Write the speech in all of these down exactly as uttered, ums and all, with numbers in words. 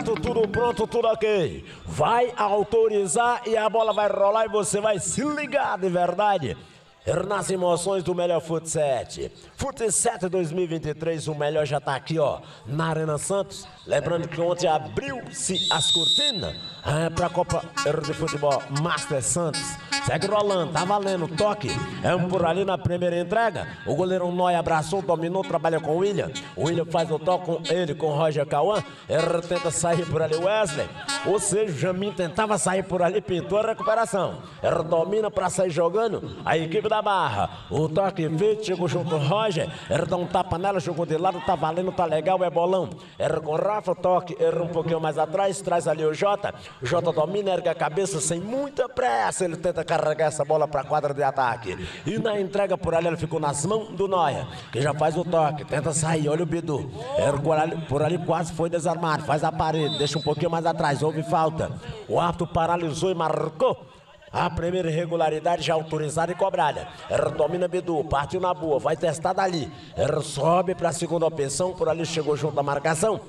certo, tudo pronto, tudo ok. Vai autorizar e a bola vai rolar e você vai se ligar de verdade nas emoções do melhor futsal. Futsal dois mil e vinte e três, o melhor já tá aqui, ó, na Arena Santos. Lembrando que ontem abriu-se as cortinas é, para a Copa de Futebol Master Santos. Segue rolando, tá valendo, toque. É um por ali na primeira entrega. O goleiro Noia abraçou, dominou, trabalha com o William. O William faz o toque com ele, com o Roger Cauã. Ele tenta sair por ali, Wesley. Ou seja, o Jamin tentava sair por ali, pintou a recuperação. Ele domina pra sair jogando. A equipe da Barra. O toque feito, chegou junto o Roger. Ele dá um tapa nela, jogou de lado, tá valendo, tá legal, é bolão. Ele com o Rafa, toque, erra um pouquinho mais atrás, traz ali o Jota. O Jota domina, ergue a cabeça sem muita pressa. Ele tenta carregar essa bola para a quadra de ataque. E na entrega por ali, ele ficou nas mãos do Noia, que já faz o toque, tenta sair, olha o Bidu. Por ali, por ali quase foi desarmado, faz a parede, deixa um pouquinho mais atrás, houve falta. O árbitro paralisou e marcou a primeira irregularidade já autorizada e cobrada. Ele domina Bidu, partiu na boa, vai testar dali. Ele sobe para a segunda opção, por ali chegou junto à marcação.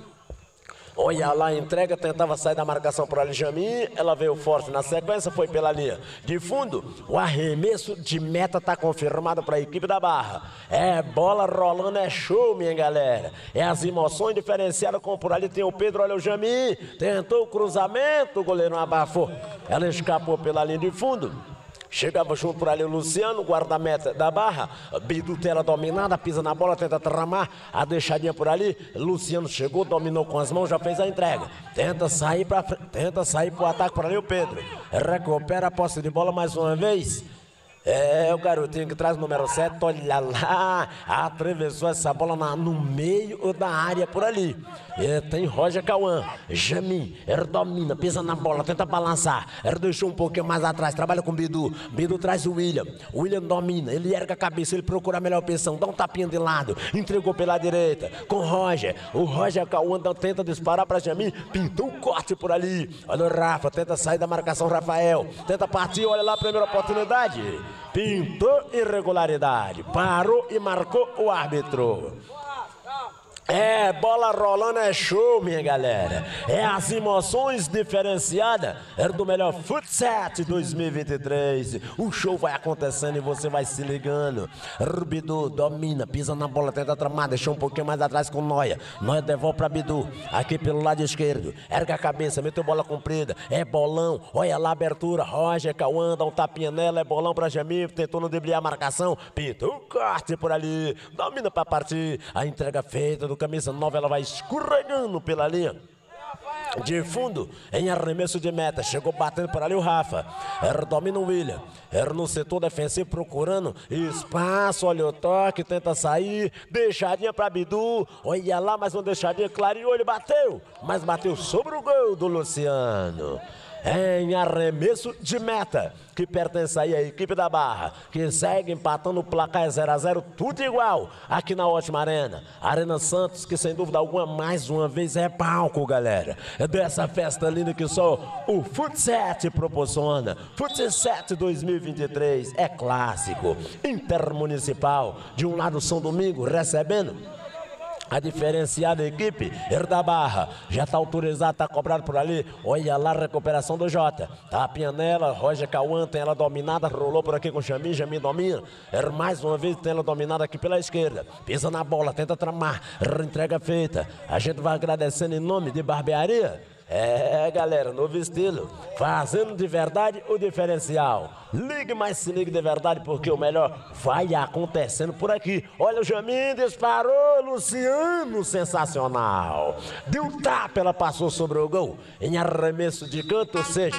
Olha lá, entrega, tentava sair da marcação por ali Jamin, ela veio forte na sequência, foi pela linha de fundo. O arremesso de meta está confirmado para a equipe da Barra. É bola rolando, é show, minha galera. É as emoções diferenciadas, como por ali tem o Pedro, olha o Jamin, tentou o cruzamento, o goleiro não abafou. Ela escapou pela linha de fundo. Chegava junto por ali o Luciano, guarda-meta da Barra. Bidu tela dominada, pisa na bola, tenta tramar. A deixadinha por ali. Luciano chegou, dominou com as mãos, já fez a entrega. Tenta sair para tenta sair pro ataque por ali o Pedro. Recupera a posse de bola mais uma vez. É, o garotinho que traz o número sete, olha lá, atravessou essa bola na, no meio da área por ali. E tem Roger Cauã, Jamin, ele domina, pisa na bola, tenta balançar, ele deixou um pouquinho mais atrás, trabalha com o Bidu, Bidu traz o William, o William domina, ele erga a cabeça, ele procura a melhor opção, dá um tapinha de lado, entregou pela direita, com o Roger, o Roger Cauã tenta disparar para Jamin, pintou o corte por ali, olha o Rafa, tenta sair da marcação Rafael, tenta partir, olha lá a primeira oportunidade. Pintou irregularidade, parou e marcou o árbitro. É, bola rolando é show, minha galera. É as emoções diferenciadas. É do melhor futsal dois mil e vinte e três. O show vai acontecendo e você vai se ligando. Bidu domina, pisa na bola, tenta tramar, deixou um pouquinho mais atrás com o Noia. Noia devolve pra Bidu, aqui pelo lado esquerdo. Erga a cabeça, meteu bola comprida. É bolão, olha lá a abertura. Roger Cauã dá um tapinha nela, é bolão pra Jamin, tentou não driblar a marcação. Pintou um corte por ali, domina pra partir. A entrega feita do camisa nova, ela vai escorregando pela linha de fundo, em arremesso de meta, chegou batendo por ali o Rafa, era domina o William, era no setor defensivo procurando espaço, olha o toque, tenta sair, deixadinha para Bidu, olha lá, mais uma deixadinha, clareou, ele bateu, mas bateu sobre o gol do Luciano. Em arremesso de meta, que pertence aí à equipe da Barra, que segue empatando o placar zero a zero, tudo igual, aqui na Ótima Arena. Arena Santos, que sem dúvida alguma, mais uma vez é palco, galera. É dessa festa linda que só o Futsal proporciona. Futsal dois mil e vinte e três é clássico, intermunicipal. De um lado São Domingo recebendo a diferenciada equipe da Barra, já está autorizado, está cobrado por ali, olha lá a recuperação do Jota, tapinha nela, Roger Cauã tem ela dominada, rolou por aqui com o Jamin, Jamin domina, mais uma vez tem ela dominada aqui pela esquerda, pisa na bola, tenta tramar, entrega feita, a gente vai agradecendo em nome de Barbearia. É, galera, novo estilo, fazendo de verdade o diferencial. Ligue, mas se ligue de verdade, porque o melhor vai acontecendo por aqui. Olha o Jamin, disparou, Luciano, sensacional. Deu tapa, ela passou sobre o gol, em arremesso de canto, ou seja,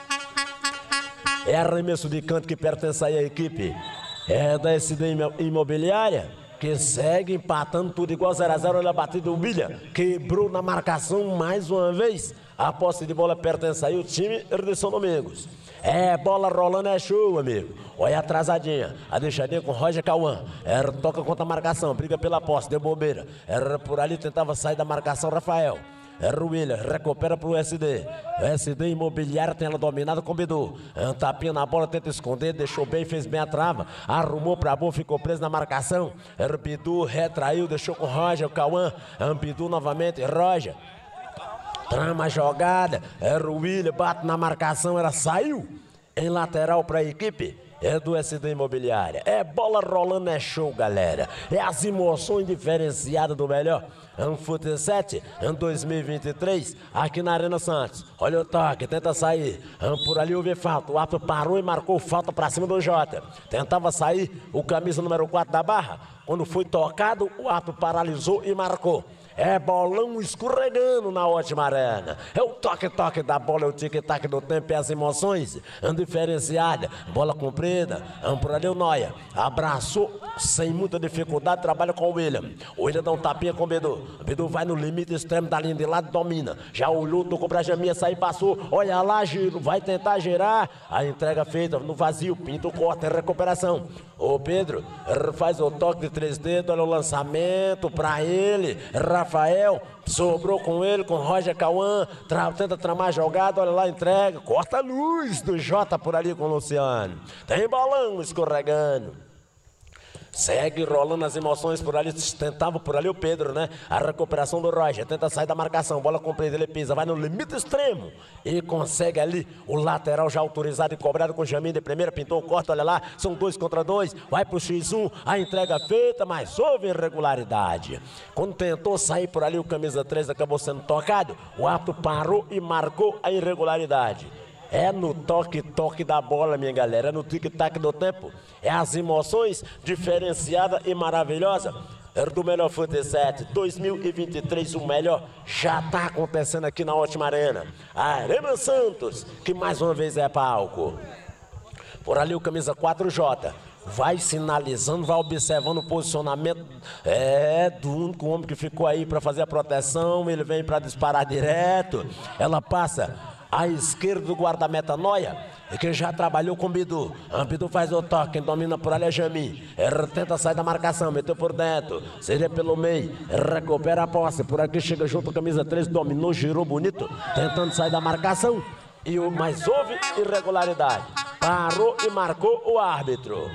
é arremesso de canto que pertence aí à equipe é da S D Imobiliária, que segue empatando tudo igual, zero a zero, olha a batida do William, quebrou na marcação mais uma vez. A posse de bola pertence aí ao time de São Domingos. É, bola rolando é show, amigo. Olha a atrasadinha, a deixadinha com Roger Cauã. Era toca contra a marcação, briga pela posse, deu bobeira. Era por ali, tentava sair da marcação Rafael. Era o William, recupera pro S D. O S D Imobiliária tem ela dominada com o Bidu. Um tapinha na bola, tenta esconder, deixou bem, fez bem a trava. Arrumou pra boa, ficou preso na marcação. Era o Bidu, retraiu, deixou com o Roger, o Cauã. Um Bidu novamente, Roger. trama a jogada, era o William, bate na marcação, ela saiu em lateral para a equipe. É do S D Imobiliária. É bola rolando, é show, galera. É as emoções diferenciadas do melhor. É um Fute sete, em dois mil e vinte e três, aqui na Arena Santos. Olha o toque, tenta sair. Por ali houve falta. O árbitro parou e marcou falta para cima do Jota. Tentava sair o camisa número quatro da Barra. Quando foi tocado, o árbitro paralisou e marcou. É bolão escorregando na ótima arena. É o toque-toque da bola, é o tic-tac do tempo e as emoções. Diferenciada, bola comprida. Por ali o Noia abraçou sem muita dificuldade, trabalha com o William. O William dá um tapinha com o Bidu. O Bidu vai no limite extremo da linha de lado e domina. Já olhou, tocou pra Jaminha, saiu, passou. Olha lá, giro, vai tentar girar. A entrega feita no vazio, Pinto corta, recuperação. O Pedro faz o toque de três dedos, olha o lançamento pra ele. Rafael sobrou com ele, com Roger Cauã, tra tenta tramar a jogada, olha lá, entrega, corta a luz do Jota por ali com o Luciano. Tem bolão escorregando. Segue rolando as emoções por ali, tentava por ali o Pedro, né? A recuperação do Roger, tenta sair da marcação, bola comprida, ele pisa, vai no limite extremo e consegue ali o lateral já autorizado e cobrado com o Jamin de primeira, pintou o corte, olha lá, são dois contra dois, vai pro xis um, a entrega feita, mas houve irregularidade. Quando tentou sair por ali o camisa três acabou sendo tocado, o árbitro parou e marcou a irregularidade. É no toque-toque da bola, minha galera, é no tic-tac do tempo. É as emoções diferenciadas e maravilhosas. É do melhor Fute sete, dois mil e vinte e três, o melhor já está acontecendo aqui na Ótima Arena. A Arena Santos, que mais uma vez é palco. Por ali o camisa quatro, Jota. Vai sinalizando, vai observando o posicionamento é, do único homem que ficou aí para fazer a proteção. Ele vem para disparar direto. Ela passa à esquerda do guarda-meta Noia, que já trabalhou com o Bidu. O Bidu faz o toque, quem domina por ali é Jamin. Ele tenta sair da marcação, meteu por dentro, seria pelo meio, recupera a posse. Por aqui chega junto a camisa três, dominou, girou bonito, tentando sair da marcação. E o, mas houve irregularidade. Parou e marcou o árbitro.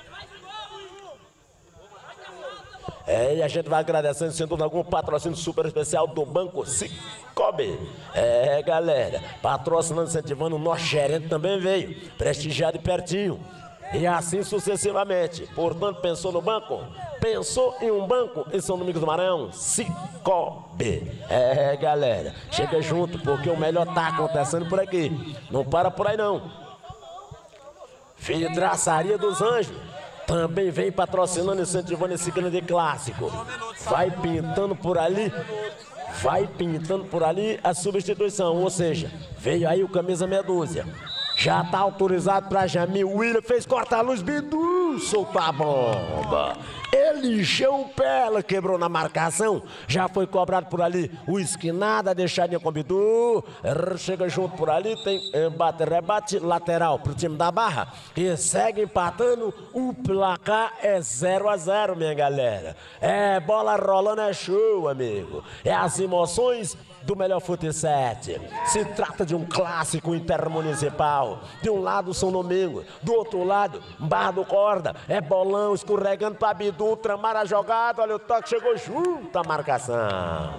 É, e a gente vai agradecendo, sem dúvida algum, patrocínio super especial do Banco Cicobi. É, galera, patrocinando, incentivando, o nosso gerente também veio, prestigiado e pertinho. E assim sucessivamente. Portanto, pensou no banco? Pensou em um banco em São Domingos do Maranhão? Cicobi. É, galera, chega junto, porque o melhor tá acontecendo por aqui. Não para por aí, não. Vidraçaria dos Anjos também vem patrocinando, incentivando esse grande clássico. Vai pintando por ali, vai pintando por ali a substituição, ou seja, veio aí o camisa meia dúzia. Já está autorizado para Jamin. O William fez corta-luz, Bidu soltou a bomba. Ele encheu o pé, ela quebrou na marcação. Já foi cobrado por ali o esquinada, deixadinha com o Bidu. Chega junto por ali, tem embate, rebate lateral para o time da Barra. E segue empatando. O placar é zero a zero, minha galera. É bola rolando, é show, amigo. É as emoções do melhor Fute sete. Se trata de um clássico intermunicipal. De um lado São Domingos, do outro lado Barra do Corda. É bolão escorregando para Bidu, tramar a jogada. Olha o toque, chegou junto a marcação.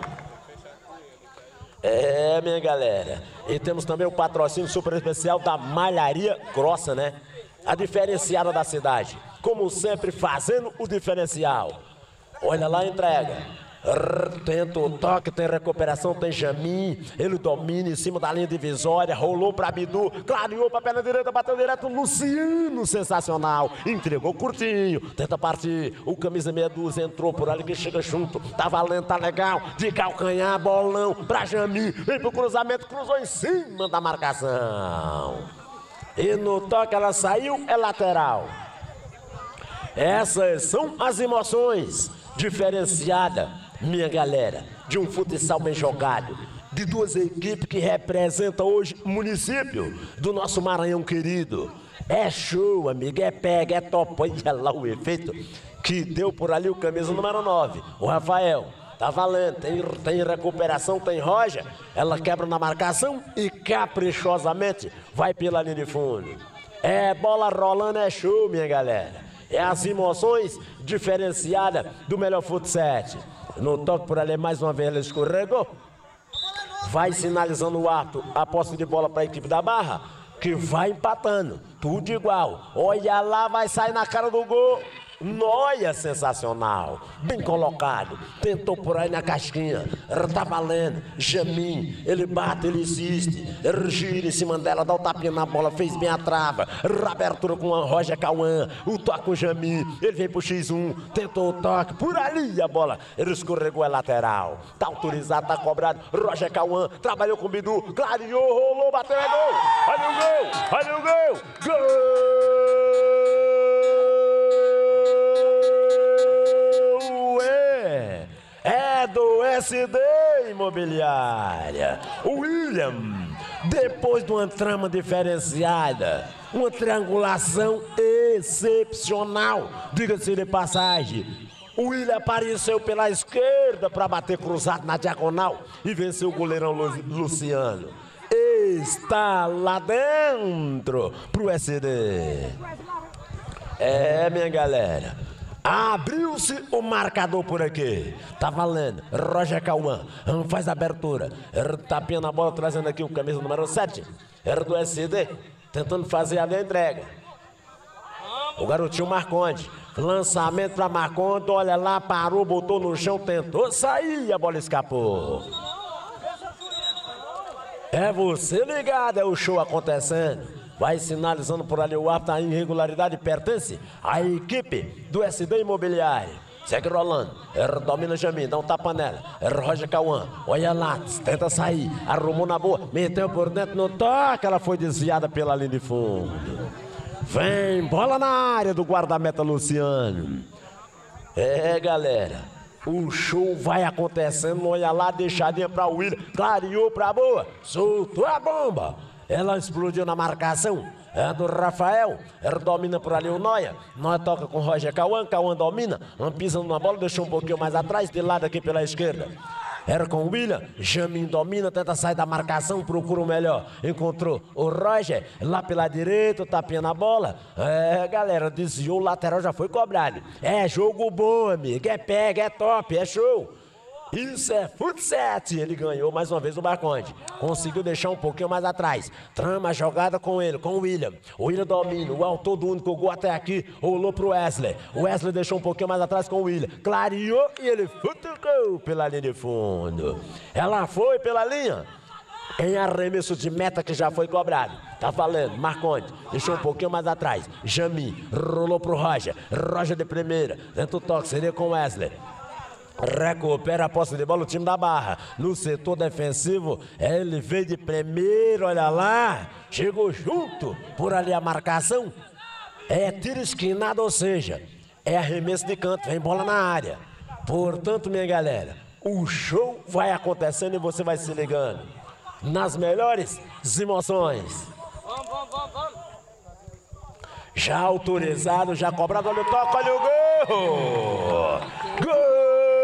É, minha galera. E temos também o patrocínio super especial da Malharia Grossa, né? A diferenciada da cidade. Como sempre, fazendo o diferencial. Olha lá a entrega. Tenta o toque, tem recuperação, tem Jamin. Ele domina em cima da linha divisória. Rolou para Bidu, clareou para a perna direita, bateu direto. Luciano, sensacional. Entregou curtinho, tenta partir. O camisa meia dúzia entrou por ali que chega junto. Tá valendo, tá legal. De calcanhar, bolão para Jamin. Vem pro cruzamento, cruzou em cima da marcação. E no toque ela saiu, é lateral. Essas são as emoções diferenciadas, minha galera, de um futsal bem jogado, de duas equipes que representam hoje o município do nosso Maranhão querido. É show, amigo, é pega, é top. Olha lá o efeito que deu por ali o camisa número nove, o Rafael. Tá valendo, tem, tem recuperação, tem Roger. Ela quebra na marcação e caprichosamente vai pela linha de fundo. É bola rolando, é show, minha galera. É as emoções diferenciadas do melhor Fute sete. No toque por ali, mais uma vez, ele escorregou. vai sinalizando o ato, a posse de bola para a equipe da Barra, que vai empatando, tudo igual. Olha lá, vai sair na cara do gol. Noia, sensacional, bem colocado, tentou por aí na casquinha, tá valendo, Jamin, ele bate, ele insiste, ele gira em cima dela, dá o tapinha na bola, fez bem a trava, abertura com o Roger Cauã, o toque com o Jamin, ele vem pro xis um, tentou o toque, por ali a bola, ele escorregou, é lateral, tá autorizado, tá cobrado, Roger Cauã, trabalhou com o Bidu, clareou, rolou, bateu, é gol, olha o gol, olha o gol, gol! É do S D Imobiliária. O William, depois de uma trama diferenciada, uma triangulação excepcional, diga-se de passagem, o William apareceu pela esquerda para bater cruzado na diagonal e venceu o goleirão Lu- Luciano. Está lá dentro pro S D. É, minha galera. Abriu-se o marcador por aqui. Tá valendo. Roger Cauã faz a abertura. Tapinha na bola, trazendo aqui o camisa número sete. Era do S D. Tentando fazer ali a entrega. O garotinho Marconde. Lançamento para Marconde. Olha lá, parou, botou no chão, tentou sair. A bola escapou. É você ligado, é o show acontecendo. Vai sinalizando por ali o árbitro, a irregularidade pertence à equipe do S D Imobiliário. Segue rolando, er, domina Jamin, dá um tapa nela, er, Roger Cauã, olha lá, tenta sair, arrumou na boa, meteu por dentro no toque, ela foi desviada pela linha de fundo. Vem, bola na área do guarda-meta Luciano. É, galera, o show vai acontecendo, olha lá, deixadinha pra William, clareou pra boa, soltou a bomba. Ela explodiu na marcação, é do Rafael, ela domina por ali o Noia, Noia toca com o Roger Cauã, Cauã domina, pisando na bola, deixou um pouquinho mais atrás, de lado aqui pela esquerda. Era com o William, Jamin domina, tenta sair da marcação, procura o melhor, encontrou o Roger, lá pela direita, tapinha na bola, é galera, desviou, o lateral já foi cobrado. É jogo bom, amigo, é pega, é top, é show. Isso é fut sete, ele ganhou mais uma vez o Marconde, conseguiu deixar um pouquinho mais atrás, trama a jogada com ele, com o William, o William domina, o autor do único gol até aqui, rolou pro Wesley, o Wesley deixou um pouquinho mais atrás com o William, clareou e ele futucou pela linha de fundo, ela foi pela linha, em arremesso de meta que já foi cobrado, tá valendo, Marconde, deixou um pouquinho mais atrás, Jamin, rolou pro Roger, Roger de primeira, tenta o toque, seria com o Wesley. Recupera a posse de bola o time da Barra. No setor defensivo, ele veio de primeiro, olha lá. Chegou junto, por ali a marcação. É tiro esquinado, ou seja, é arremesso de canto, vem bola na área. Portanto, minha galera, o show vai acontecendo e você vai se ligando nas melhores emoções. Vamos, vamos, vamos, vamos. Já autorizado, já cobrado, olha o toque, olha o gol! Gol!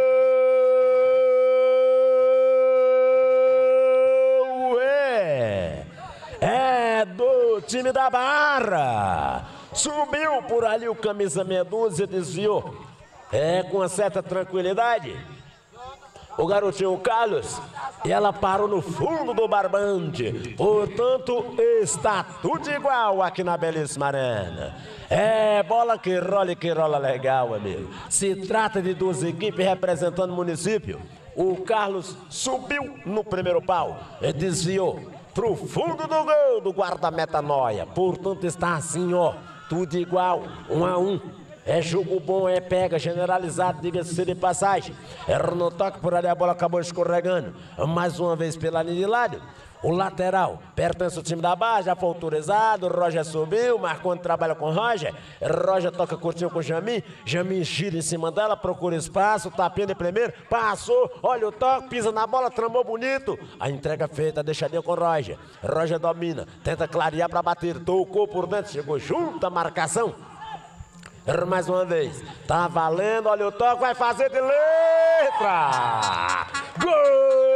Do time da Barra, subiu por ali o camisa meia dúzia, desviou, é com uma certa tranquilidade, o garotinho Carlos, e ela parou no fundo do barbante, portanto está tudo igual aqui na belíssima arena. É bola que rola e que rola legal, amigo. Se trata de duas equipes representando o município. O Carlos subiu no primeiro pau e desviou pro fundo do gol do guarda-meta Noia. Portanto, está assim, ó, tudo igual, um a um. É jogo bom, é pega, generalizado, diga-se de passagem. Erra no toque, por ali a bola acabou escorregando. Mais uma vez pela linha de lado. O lateral pertence ao time da Barra, já foi autorizado, o Roger subiu, Marconde trabalha com o Roger, Roger toca curtinho com o Jamin, Jamin gira em cima dela, procura espaço, tapinha de primeiro, passou, olha o toque, pisa na bola, tramou bonito, a entrega feita, deixadinha com o Roger, Roger domina, tenta clarear para bater, tocou por dentro, chegou junto à marcação, mais uma vez, tá valendo, olha o toque, vai fazer de letra, gol!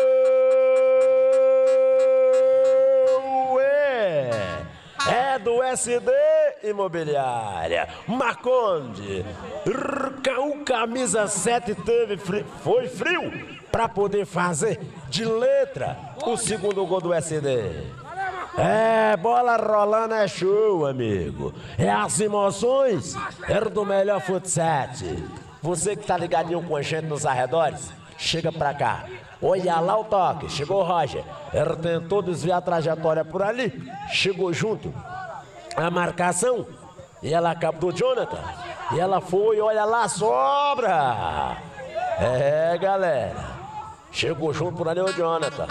É do S D Imobiliária. Marconde, o camisa sete teve frio, foi frio para poder fazer de letra o segundo gol do S D. É, bola rolando é show, amigo. É as emoções, era do melhor futsal. Você que tá ligadinho com a gente nos arredores, chega pra cá. Olha lá o toque, chegou o Roger. Ele tentou desviar a trajetória por ali, chegou junto a marcação e ela acabou do Jonathan. E ela foi, olha lá, sobra. É, galera, chegou junto por ali o Jonathan.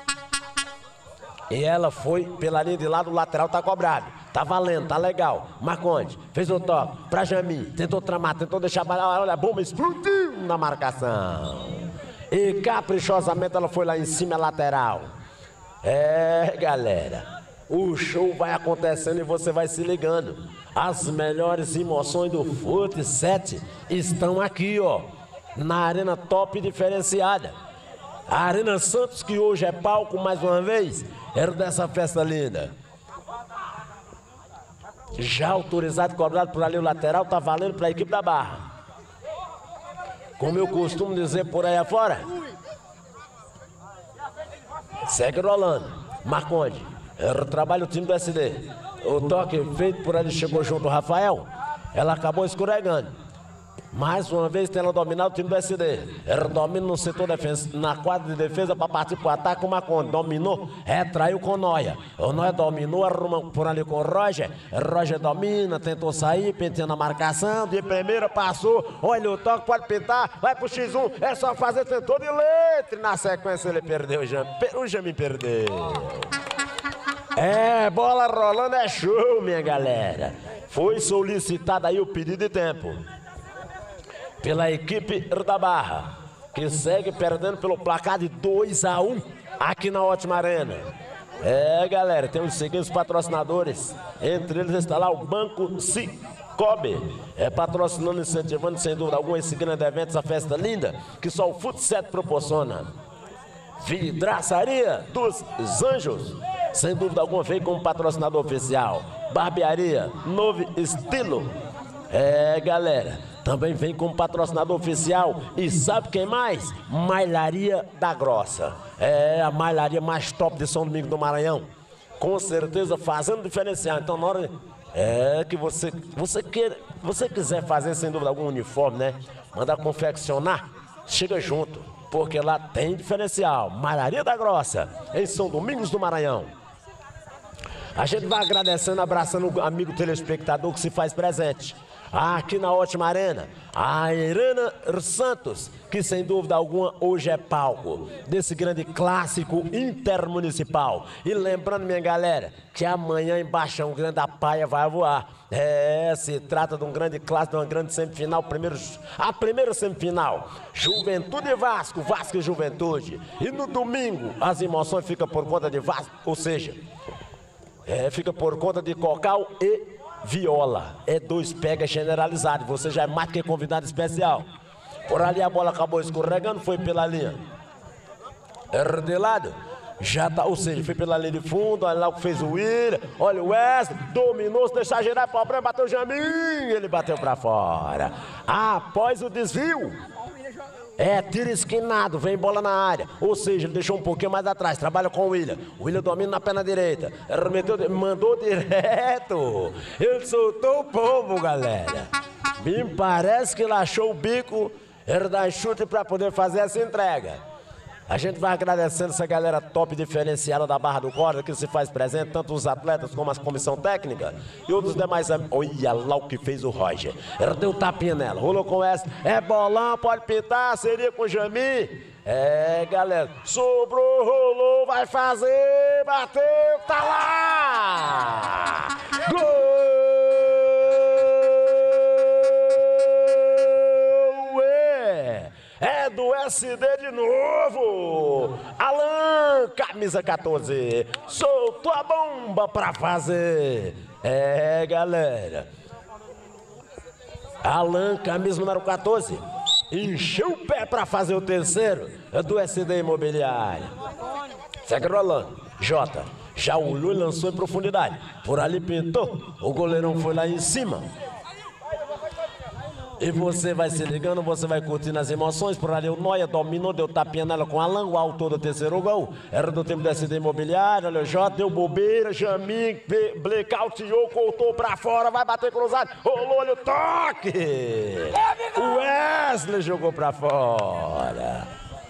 E ela foi pela linha de lado, o lateral tá cobrado. Tá valendo, tá legal. Marconde fez o toque pra Jami, tentou tramar, tentou deixar balar, olha a bomba, explodiu na marcação. E caprichosamente ela foi lá em cima, lateral. É, galera, o show vai acontecendo e você vai se ligando. As melhores emoções do futsal estão aqui, ó, na Arena Top Diferenciada. A Arena Santos, que hoje é palco mais uma vez, era dessa festa linda. Já autorizado, cobrado por ali o lateral, tá valendo para a equipe da Barra. Como eu costumo dizer por aí afora, segue rolando. Marconde, era o trabalho do time do S D. O toque feito por ali chegou junto o Rafael, ela acabou escorregando. Mais uma vez tendo dominado o time do S D. Era domina no setor defesa, na quadra de defesa para partir para o ataque. O Marconde dominou, retraiu com o Noia. O Noia dominou, arruma por ali com o Roger. Roger domina, tentou sair, penteando a marcação. De primeira passou, olha o toque, pode pintar, vai pro X um. É só fazer, tentou de letra. Na sequência ele perdeu, o Jami, o Jami perdeu. É, bola rolando é show, minha galera. Foi solicitado aí o pedido de tempo pela equipe da Barra, que segue perdendo pelo placar de dois a um aqui na Ótima Arena. É, galera, tem os seguintes patrocinadores. Entre eles está lá o Banco Cicobi, é patrocinando, incentivando sem dúvida alguma esse grande evento, essa festa linda que só o futsal proporciona. Vidraçaria dos Anjos, sem dúvida alguma, vem como patrocinador oficial. Barbearia Novo Estilo, é, galera, também vem como patrocinador oficial. E sabe quem mais? Malharia da Grossa. É a malharia mais top de São Domingos do Maranhão. Com certeza fazendo diferencial. Então na hora é que você, você, queira, você quiser fazer sem dúvida algum uniforme, né? Mandar confeccionar, chega junto. Porque lá tem diferencial. Malharia da Grossa, em São Domingos do Maranhão. A gente vai agradecendo, abraçando o amigo telespectador que se faz presente aqui na Ótima Arena, a Arena Santos, que sem dúvida alguma hoje é palco desse grande clássico intermunicipal. E lembrando, minha galera, que amanhã embaixo um grande Paia vai voar. É, se trata de um grande clássico, de uma grande semifinal, primeiro, a primeira semifinal, Juventude e Vasco, Vasco e Juventude. E no domingo as emoções ficam por conta de Vasco, ou seja, é, fica por conta de Cocal e Viola. É dois pega generalizados. Você já é mais que convidado especial. Por ali a bola acabou escorregando, foi pela linha R de lado. Já tá, ou seja, foi pela linha de fundo. Olha lá o que fez o William. Olha o West, dominou, se deixar girar, problema, bateu o Jamin. Ele bateu pra fora. Após o desvio, é tiro esquinado, vem bola na área. Ou seja, ele deixou um pouquinho mais atrás, trabalha com o William. O William domina na perna direita, remeteu, mandou direto. Ele soltou o pombo, galera. Me parece que ele achou o bico, ele dá chute para poder fazer essa entrega. A gente vai agradecendo essa galera top diferenciada da Barra do Corda, que se faz presente, tanto os atletas como a comissão técnica e outros demais amigos. Olha lá o que fez o Roger. Ele deu tapinha nela, rolou com essa. É bolão, pode pintar, seria com o Jami. É, galera, sobrou, rolou, vai fazer, bateu, tá lá! Gol! É do S D de novo. Alan, camisa quatorze, soltou a bomba pra fazer. É, galera, Alan, camisa número quatorze, encheu o pé pra fazer o terceiro. É do S D Imobiliária. Segue rolando. Jota, já olhou e lançou em profundidade. Por ali pintou, o goleirão foi lá em cima. E você vai se ligando, você vai curtindo as emoções. Por ali o Noia dominou, deu tapinha nela com Alan, o autor do terceiro gol. Era do tempo da S D Imobiliária, olha o J, deu bobeira, Jamin, blackoutteou, cortou pra fora, vai bater cruzado, rolou, olha o toque! O Wesley jogou pra fora.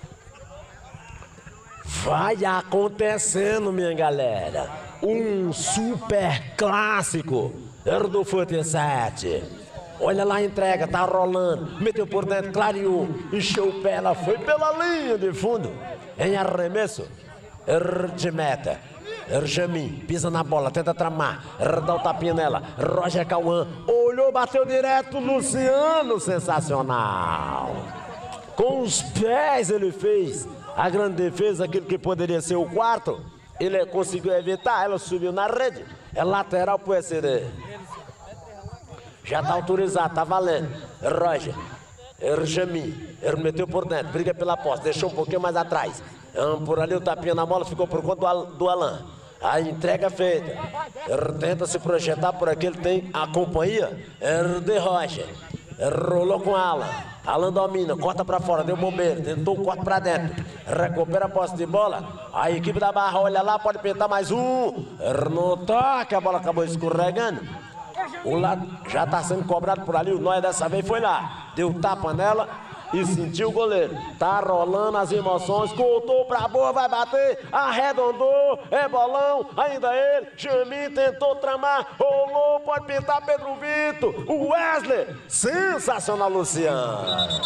Vai acontecendo, minha galera, um super clássico. Era do Fute sete. Olha lá a entrega, tá rolando, meteu por dentro, clareou, encheu o pé, ela foi pela linha de fundo, em arremesso, er de meta, Erjamin, pisa na bola, tenta tramar, er dá o tapinha nela, Roger Cauã, olhou, bateu direto, Luciano, sensacional, com os pés ele fez a grande defesa, aquilo que poderia ser o quarto, ele conseguiu evitar, ela subiu na rede, é lateral pro S D. Já tá autorizado, tá valendo. Roger, Erjamin, ele meteu por dentro, briga pela posse, deixou um pouquinho mais atrás. Por ali o tapinha na bola ficou por conta do, do Alan. A entrega feita. Ele tenta se projetar por aqui, ele tem a companhia er de Roger. Ele rolou com Alan. Alan domina, corta pra fora, deu bombeiro, tentou o corte pra dentro. Recupera a posse de bola. A equipe da Barra olha lá, pode pintar mais um. Ele não toca, a bola acabou escorregando. O lado já está sendo cobrado por ali, o Noia dessa vez foi lá, deu tapa nela e sentiu o goleiro. Tá rolando as emoções, cortou pra boa, vai bater, arredondou, é bolão, ainda ele, Jamin tentou tramar, rolou, pode pintar Pedro Vitor, o Wesley, sensacional Luciano.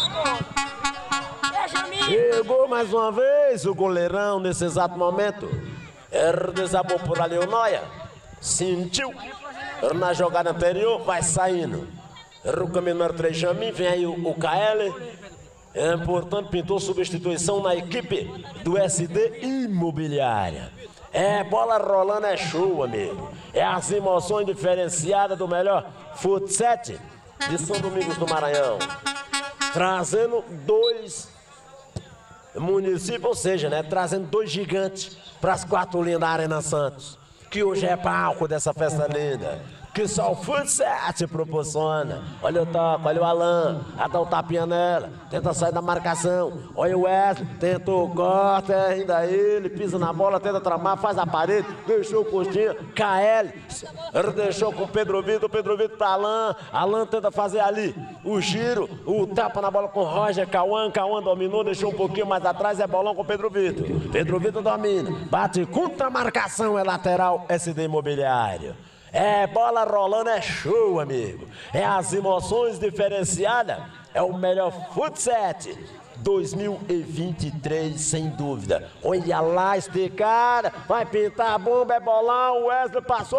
Chegou mais uma vez o goleirão nesse exato momento, er desabou por ali o Noia, sentiu. Na jogada anterior, vai saindo. O caminho número três, Jamin, vem aí o, o K L. É, portanto, pintou substituição na equipe do S D Imobiliária. É, bola rolando, é show, amigo. É as emoções diferenciadas do melhor Fute sete de São Domingos do Maranhão. Trazendo dois municípios, ou seja, né, trazendo dois gigantes para as quatro linhas da Arena Santos, que hoje é palco dessa festa linda, que só o Fute sete proporciona. Olha o toque, olha o Alan, a dá o tapinha nela, tenta sair da marcação, olha o Wesley, tentou o corte, ainda ele, pisa na bola, tenta tramar, faz a parede, deixou o Costinha, K L, deixou com o Pedro Vitor, Pedro Vitor para Alan, Alan tenta fazer ali o giro, o tapa na bola com o Roger Cauã, Cauã dominou, deixou um pouquinho mais atrás, é bolão com o Pedro Vitor, Pedro Vitor domina, bate contra a marcação, é lateral, S D Imobiliário. É bola rolando, é show, amigo. É as emoções diferenciadas. É o melhor Fute sete dois mil e vinte e três, sem dúvida. Olha lá este cara. Vai pintar a bomba, é bolão. O Wesley passou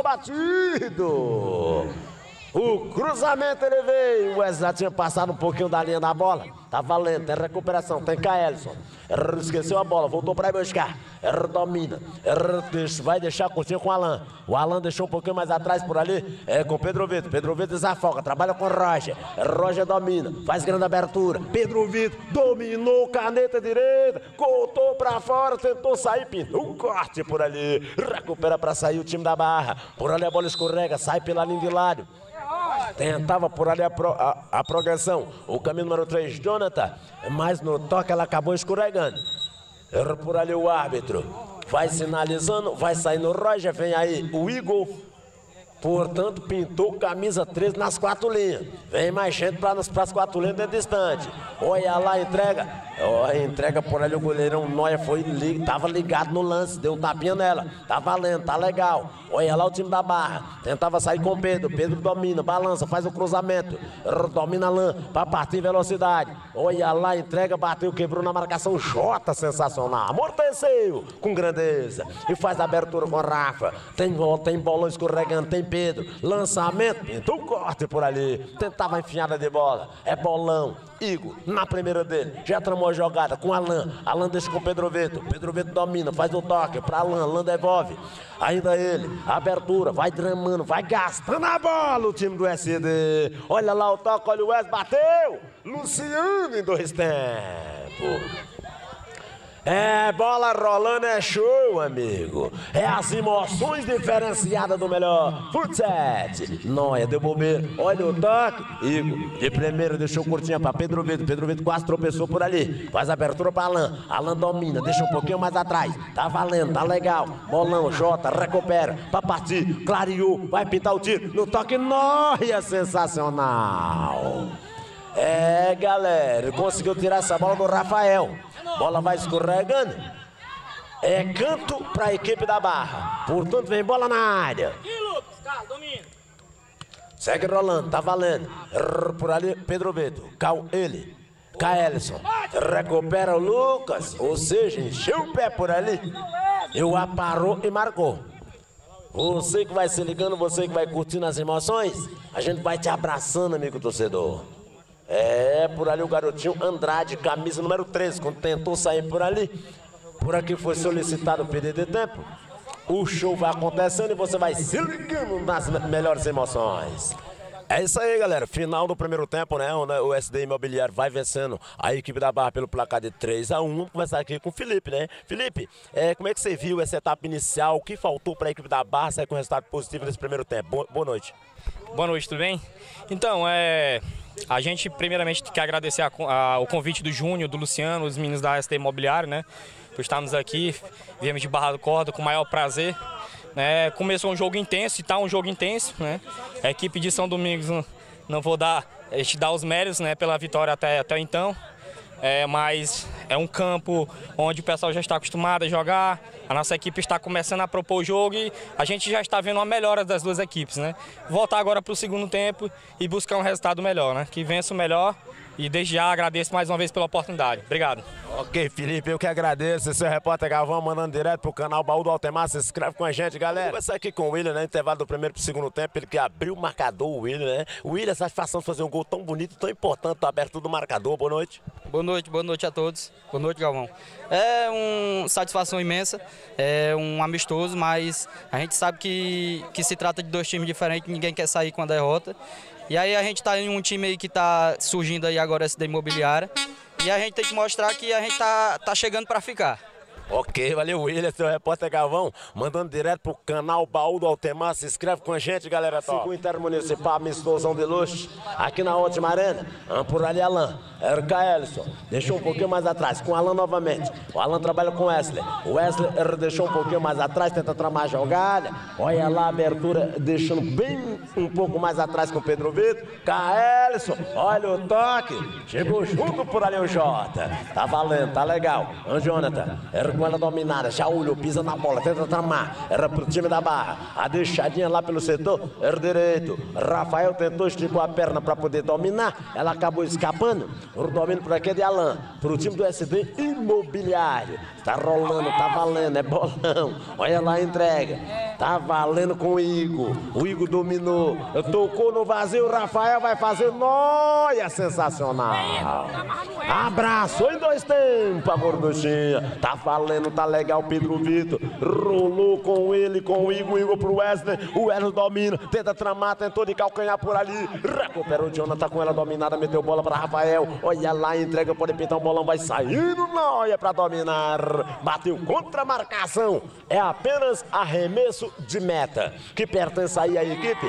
batido. O cruzamento ele veio. O Wesley já tinha passado um pouquinho da linha da bola. Tá valendo, tem recuperação, tem Kaelson. Esqueceu a bola, voltou para ir buscar. Domina, vai deixar a curtinha com o Alan. O Alan deixou um pouquinho mais atrás por ali, é com o Pedro Vitor. Pedro Vitor desafoga, trabalha com o Roger. Roger domina, faz grande abertura. Pedro Vitor dominou, caneta direita, cortou para fora, tentou sair, pintou um corte por ali. Recupera para sair o time da Barra. Por ali a bola escorrega, sai pela linha de lado. Tentava por ali a, pro, a, a progressão. O caminho número três, Jonathan. Mas no toque ela acabou escorregando. Por ali o árbitro. Vai sinalizando, vai saindo o Roger. Vem aí o Igor. Portanto, pintou camisa treze nas quatro linhas. Vem mais gente para as quatro linhas dentro distante. Olha lá, entrega. Olha, entrega por ali o goleirão. Noia foi, tava ligado no lance, deu um tapinha nela. Tá valendo, tá legal. Olha lá o time da Barra. Tentava sair com o Pedro. Pedro domina, balança, faz o cruzamento. Domina Alan para partir em velocidade. Olha lá, entrega, bateu, quebrou na marcação. Jota, sensacional. Amorteceu com grandeza. E faz a abertura com a Rafa. Tem, tem bolão escorregando, tem Pedro. Lançamento, pintou um corte por ali. Tentava enfiada de bola. É bolão. Igor, na primeira dele, já tramou a jogada com Alan. Alan deixa com Pedro Vitor. Pedro Vitor domina, faz o toque para Alan. Alan devolve. Ainda ele, abertura, vai dramando, vai gastando a bola o time do S D. Olha lá o toque, olha o Wesley, bateu. Luciano em dois tempos. É, bola rolando é show, amigo. É as emoções diferenciadas do melhor futsal. Noia, deu bobeira. Olha o toque. Igor, de primeiro deixou curtinha pra Pedro Vitor. Pedro Vitor quase tropeçou por ali. Faz abertura pra Alan. Alan domina, deixa um pouquinho mais atrás. Tá valendo, tá legal. Bolão, Jota, recupera. Pra partir, clareou. Vai pintar o tiro. No toque, noia, sensacional. É, galera, conseguiu tirar essa bola do Rafael. Bola vai escorregando. É canto para a equipe da Barra. Portanto, vem bola na área. Segue rolando, tá valendo. Por ali, Pedro Vitor. Cal ele. Caelson. Recupera o Lucas. Ou seja, encheu o pé por ali. E o aparou e marcou. Você que vai se ligando, você que vai curtindo as emoções, a gente vai te abraçando, amigo torcedor. É, por ali o garotinho Andrade, camisa número treze, quando tentou sair por ali. Por aqui foi solicitado o pedido de tempo. O show vai acontecendo e você vai se ligando nas melhores emoções. É isso aí, galera. Final do primeiro tempo, né? Onde o S D Imobiliário vai vencendo a equipe da Barra pelo placar de três a um. Vamos conversar aqui com o Felipe, né? Felipe, é, como é que você viu essa etapa inicial? O que faltou para a equipe da Barra sair com resultado positivo nesse primeiro tempo? Boa, boa noite. Boa noite, tudo bem? Então, é... a gente primeiramente quer agradecer a, a, o convite do Júnior, do Luciano, os meninos da S D Imobiliário, né? Por estarmos aqui, viemos de Barra do Corda com o maior prazer. Né? Começou um jogo intenso, e tá um jogo intenso, né? A equipe de São Domingos, não, não vou dar, a gente dá os méritos, né, pela vitória até, até então. É, mas é um campo onde o pessoal já está acostumado a jogar, a nossa equipe está começando a propor o jogo e a gente já está vendo uma melhora das duas equipes, né? Voltar agora para o segundo tempo e buscar um resultado melhor, né? Que vença o melhor e desde já agradeço mais uma vez pela oportunidade. Obrigado. Ok, Felipe, eu que agradeço. Esse é o repórter Galvão mandando direto pro canal Baú do Altemar. Se inscreve com a gente, galera. Vou começar aqui com o William, né? Intervalo do primeiro pro segundo tempo. Ele que abriu o marcador, o William, né? O William, satisfação de fazer um gol tão bonito, tão importante, tá aberto do marcador. Boa noite. Boa noite, boa noite a todos. Boa noite, Galvão. É uma satisfação imensa, é um amistoso, mas a gente sabe que, que se trata de dois times diferentes, ninguém quer sair com a derrota. E aí a gente está em um time aí que está surgindo aí agora, S D Imobiliária, e a gente tem que mostrar que a gente tá, tá chegando para ficar. Ok, valeu, William, seu repórter Galvão, mandando direto pro canal Baú do Altemar. Se inscreve com a gente, galera. Cinco Intermunicipal, amistosão de luxo, aqui na última arena. Por ali, Alan, Ercaelson, deixou um pouquinho mais atrás, com o Alan novamente. O Alan trabalha com o Wesley. O Wesley deixou um pouquinho mais atrás, tenta tramar a jogada. Olha lá a abertura, deixando bem um pouco mais atrás com o Pedro Vitor. Caelson, olha o toque. Chegou junto por ali o Jota. Tá valendo, tá legal. O Jonathan, com ela dominada, Jaúlio pisa na bola, tenta tramar, era pro time da Barra, a deixadinha lá pelo setor, era direito, Rafael tentou, esticou a perna para poder dominar, ela acabou escapando, o domínio por aqui é de Alan, pro time do S D Imobiliário, tá rolando, tá valendo, é bolão, olha lá a entrega, tá valendo com o Igor, o Igor dominou, tocou no vazio, o Rafael vai fazer, noia, sensacional, abraço em dois tempos, a gorduchinha, tá valendo. Tá legal, Pedro Vitor rolou com ele, com o Igor, Igor pro Wesley, o Wesley domina, tenta tramar, tentou de calcanhar por ali, recupera o Jonathan com ela dominada, meteu bola para Rafael, olha lá, entrega, pode pintar um bolão, vai saindo, não, olha para dominar, bateu contra a marcação, é apenas arremesso de meta, que pertence aí à equipe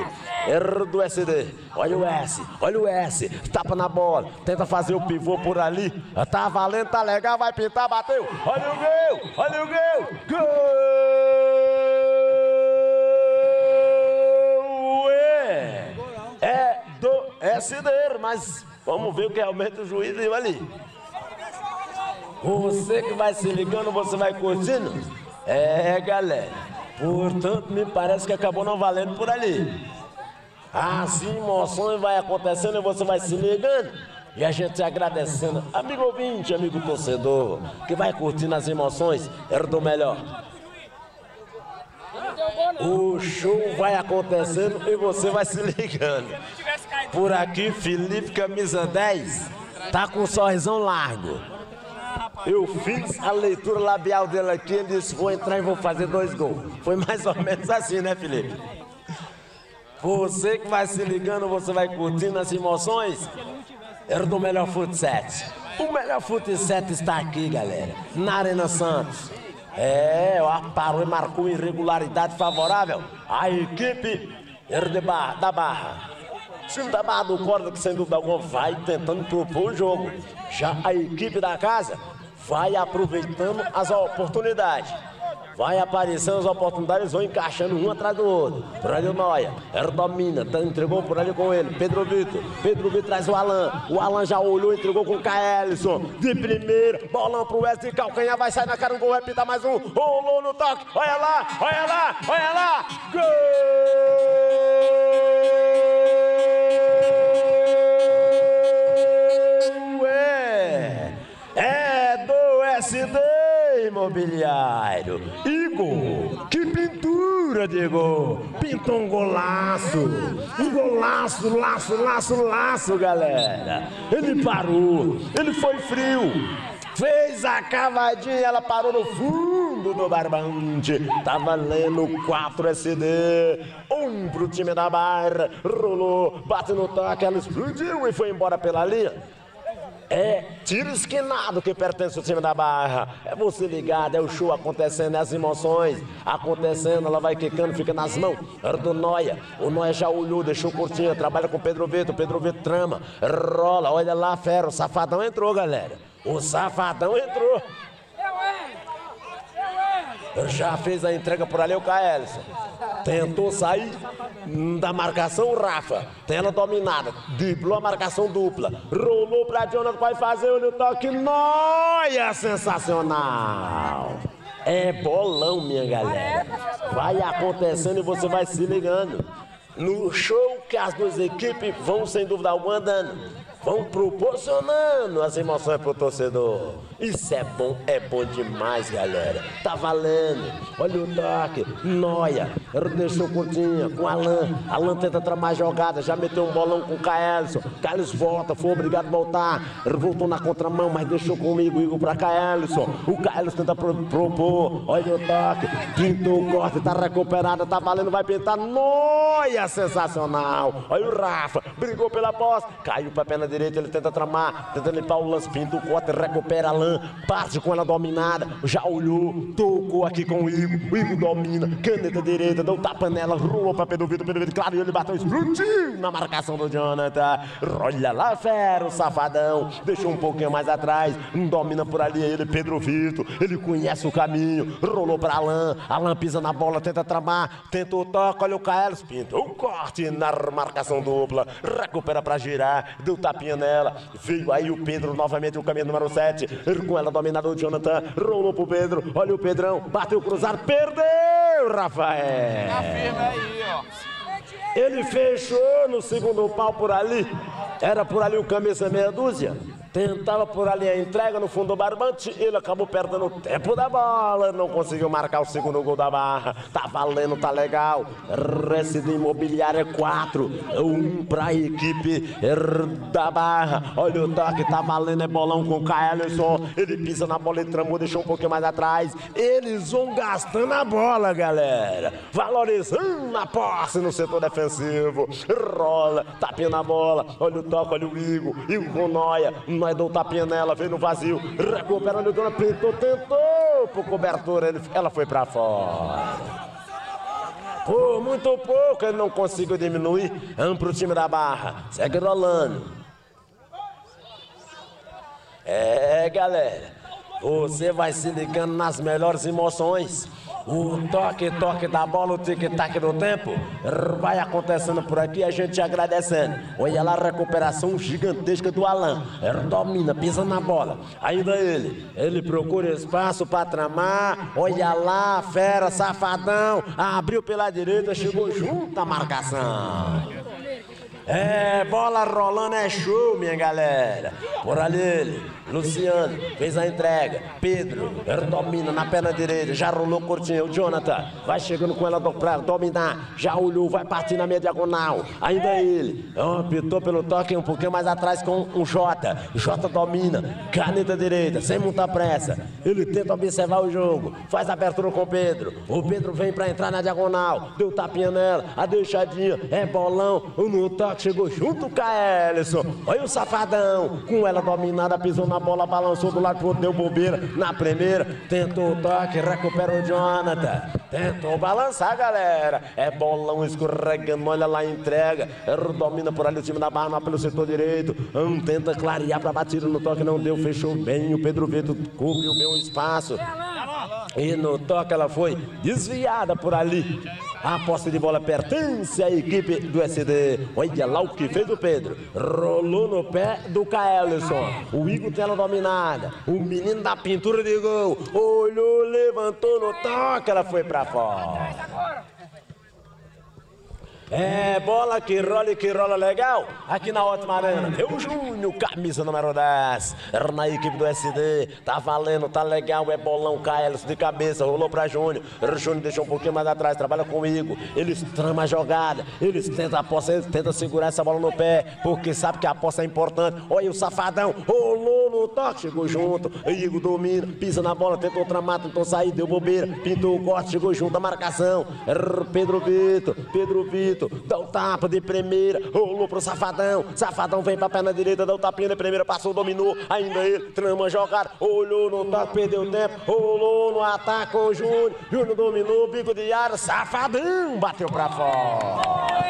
do S D, olha o S, olha o S, tapa na bola, tenta fazer o pivô por ali, tá valendo, tá legal, vai pintar, bateu, olha o gol! Olha o gol! Gol! É, é do S D, mas vamos ver o que realmente o juiz viu ali. Você que vai se ligando, você vai curtindo? É, galera. Portanto, me parece que acabou não valendo por ali. As emoções vai acontecendo e você vai se ligando. E a gente agradecendo, amigo ouvinte, amigo torcedor, que vai curtindo as emoções, era do melhor. O show vai acontecendo e você vai se ligando. Por aqui, Felipe, camisa dez, tá com um sorrisão largo. Eu fiz a leitura labial dele aqui, ele disse, vou entrar e vou fazer dois gols. Foi mais ou menos assim, né, Felipe? Você que vai se ligando, você vai curtindo as emoções. Era do melhor futsal. O melhor futsal sete está aqui, galera, na Arena Santos. É, ó, parou e marcou irregularidade favorável à equipe de Barra, da Barra. O time da Barra do Corda, que sem dúvida alguma vai tentando propor o jogo. Já a equipe da casa vai aproveitando as oportunidades. Vai aparecendo as oportunidades, vão encaixando um atrás do outro. Por ali o Noia, ele domina, entregou por ali com ele, Pedro Vitor. Pedro Vitor traz o Alan, o Alan já olhou, entregou com o Caelson. De primeira, bolão pro Wesley, calcanhar, vai sair na cara do gol, vai pintar mais um. Rolou no toque, olha lá, olha lá, olha lá. Gol! É, é do S D Imobiliário. Igor, que pintura, Diego! Pintou um golaço! Um golaço, laço, laço, laço, galera! Ele parou, ele foi frio, fez a cavadinha, ela parou no fundo do barbante. Tá valendo quatro S D, um pro time da Barra, rolou, bate no toque, ela explodiu e foi embora pela linha. É tiro esquinado que pertence ao time da Barra. É você ligado, é o show acontecendo, é as emoções acontecendo. Ela vai quicando, fica nas mãos do Noia. O Noia já olhou, deixou curtinha, trabalha com o Pedro Vitor. O Pedro Vitor trama, rola, olha lá, fera. O Safadão entrou, galera. O Safadão entrou. Já fez a entrega por ali o Caelson. Tentou sair da marcação, o Rafa. Tem ela dominada. Driblou a marcação dupla. Rolou pra Jonathan, vai fazer o toque. Noia, sensacional. É bolão, minha galera. Vai acontecendo e você vai se ligando no show que as duas equipes vão, sem dúvida alguma, dando. Vão proporcionando as emoções pro torcedor. Isso é bom, é bom demais, galera. Tá valendo. Olha o toque. Noia. Deixou curtinha com o Alan. Alan tenta tramar a jogada. Já meteu um bolão com o Caelson. Caelson volta, foi obrigado a voltar. Voltou na contramão, mas deixou comigo. Igor pra Caelson. O Caelson tenta pro, propor. Olha o toque. Pintou o corte, tá recuperada, tá valendo, vai pintar. Noia, sensacional. Olha o Rafa. Brigou pela posse. Caiu pra perna direita, ele tenta tramar. Tenta limpar o lance. Pinta o corte, recupera Alan. Parte com ela dominada, já olhou, tocou aqui com o Igor, o Igor domina, caneta direita, deu tapa nela, rolou pra Pedro Vitor, Pedro Vitor, claro, ele bateu, explodiu na marcação do Jonathan. Olha lá, fera, o Safadão, deixou um pouquinho mais atrás, domina por ali ele, Pedro Vitor, ele conhece o caminho, rolou pra Alan, Alan pisa na bola, tenta tramar, tenta o toque, olha o Caelson, pinta o corte na marcação dupla, recupera pra girar, deu tapinha nela, veio aí o Pedro novamente, o caminho número sete, com ela dominada o Jonathan, rolou pro Pedro, olha o Pedrão, bateu cruzado, perdeu, Rafael. Tá firme aí, ó. Ele fechou no segundo pau por ali, era por ali o camisa meia dúzia. Tentava por ali a entrega no fundo do barbante, ele acabou perdendo o tempo da bola, não conseguiu marcar o segundo gol da Barra. Tá valendo, tá legal. Recife Imobiliária quatro, um pra equipe da Barra. Olha o toque, tá valendo, é bolão com o Caelson. Ele pisa na bola, ele tramou, deixou um pouquinho mais atrás. Eles vão gastando a bola, galera. Valorizando a posse no setor defensivo. Rola, tapinha na bola. Olha o toque, olha o Igor. Igor com Noia. Nós deu um tapinha nela, veio no vazio, recuperando o Dona, pintou, tentou por cobertura, ele, ela foi pra fora. Por muito pouco ele não conseguiu diminuir, vamos pro time da Barra, segue rolando. É, galera, você vai se ligando nas melhores emoções. O toque, toque da bola, o tic-tac do tempo vai acontecendo por aqui, a gente agradecendo. Olha lá a recuperação gigantesca do Alan. Ele domina, pisa na bola. Ainda ele, ele procura espaço para tramar. Olha lá, fera, Safadão. Abriu pela direita, chegou junto à marcação. É, bola rolando, é show, minha galera. Por ali ele, Luciano, fez a entrega. Pedro, ele domina na perna direita, já rolou curtinho. O Jonathan vai chegando com ela pra dominar. Já olhou, vai partir na meia diagonal. Ainda ele, oh, pitou pelo toque um pouquinho mais atrás com o Jota. Jota domina, caneta direita, sem muita pressa. Ele tenta observar o jogo, faz a abertura com o Pedro. O Pedro vem pra entrar na diagonal, deu tapinha nela, a deixadinha, é bolão, no toque. Chegou junto com a Caelson. Olha o Safadão. Com ela dominada, pisou na cima, a bola balançou do lado pro outro, deu bobeira na primeira, tentou o toque, recupera o Jonathan, tentou balançar, galera, é bolão escorregando, olha lá, entrega, domina por ali o time da Barra, lá pelo setor direito, hum, tenta clarear pra batida no toque, não deu, fechou bem, o Pedro Vitor cobriu bem o espaço, e no toque ela foi desviada por ali. A posse de bola pertence à equipe do S D. Olha lá o que fez o Pedro. Rolou no pé do Caelson. O Igor tem ela dominada. O menino da pintura de gol. Olhou, levantou no toque. Ela foi pra fora. É, bola que rola e que rola legal. Aqui na Ótima Arena. Eu, Júnior, camisa número dez. Na equipe do S D. Tá valendo, tá legal. É bolão, Caelson de cabeça. Rolou pra Júnior. Júnior deixou um pouquinho mais atrás. Trabalha comigo. Eles tramam a jogada. Eles tentam a posse. Eles tentam segurar essa bola no pé. Porque sabe que a posse é importante. Olha o safadão. Rolou no toque. Chegou junto. Igor domina. Pisa na bola. Tentou tramar. Tentou sair. Deu bobeira. Pintou o corte. Chegou junto. A marcação. Pedro Vitor. Pedro Vitor. Dá um tapa de primeira, rolou pro Safadão, Safadão vem pra perna direita, dá um tapinha de primeira, passou, dominou, ainda ele, trama a jogada, olhou no toque, perdeu tempo, rolou no ataque com o Júnior, Júnior dominou, bico de área, Safadão, bateu pra fora.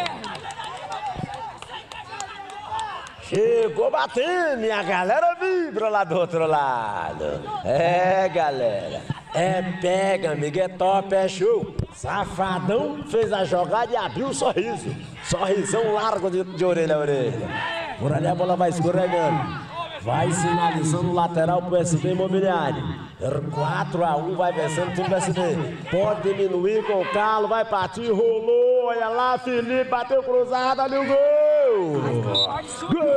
Chegou batendo e a galera vibra lá do outro lado. É, galera. É pega, amigo, é top, é show. Safadão fez a jogada e abriu o sorriso. Sorrisão largo de, de orelha a orelha. Por ali a bola vai escorregando. Vai sinalizando o lateral pro S D Imobiliário. quatro a um vai vencendo o time do S D. Pode diminuir com o calo, vai partir, rolou. Olha lá, Felipe bateu cruzado, ali o gol. Gol!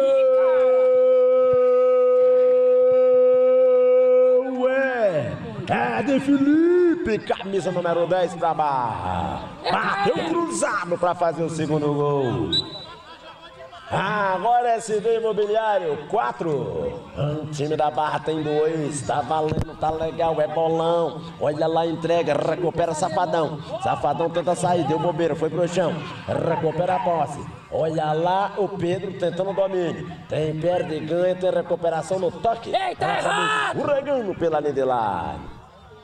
É de Felipe, camisa número dez pra Barra. Bateu cruzado pra fazer o segundo gol. Agora S D Imobiliário, quatro. O time da Barra tem dois. Tá valendo, tá legal, é bolão. Olha lá, entrega, recupera Safadão. Safadão tenta sair, deu bobeira, foi pro chão. Recupera a posse. Olha lá o Pedro tentando o domínio. Tem perde e ganha, tem recuperação no toque. Eita, errado! Escorregando pela linha de lado.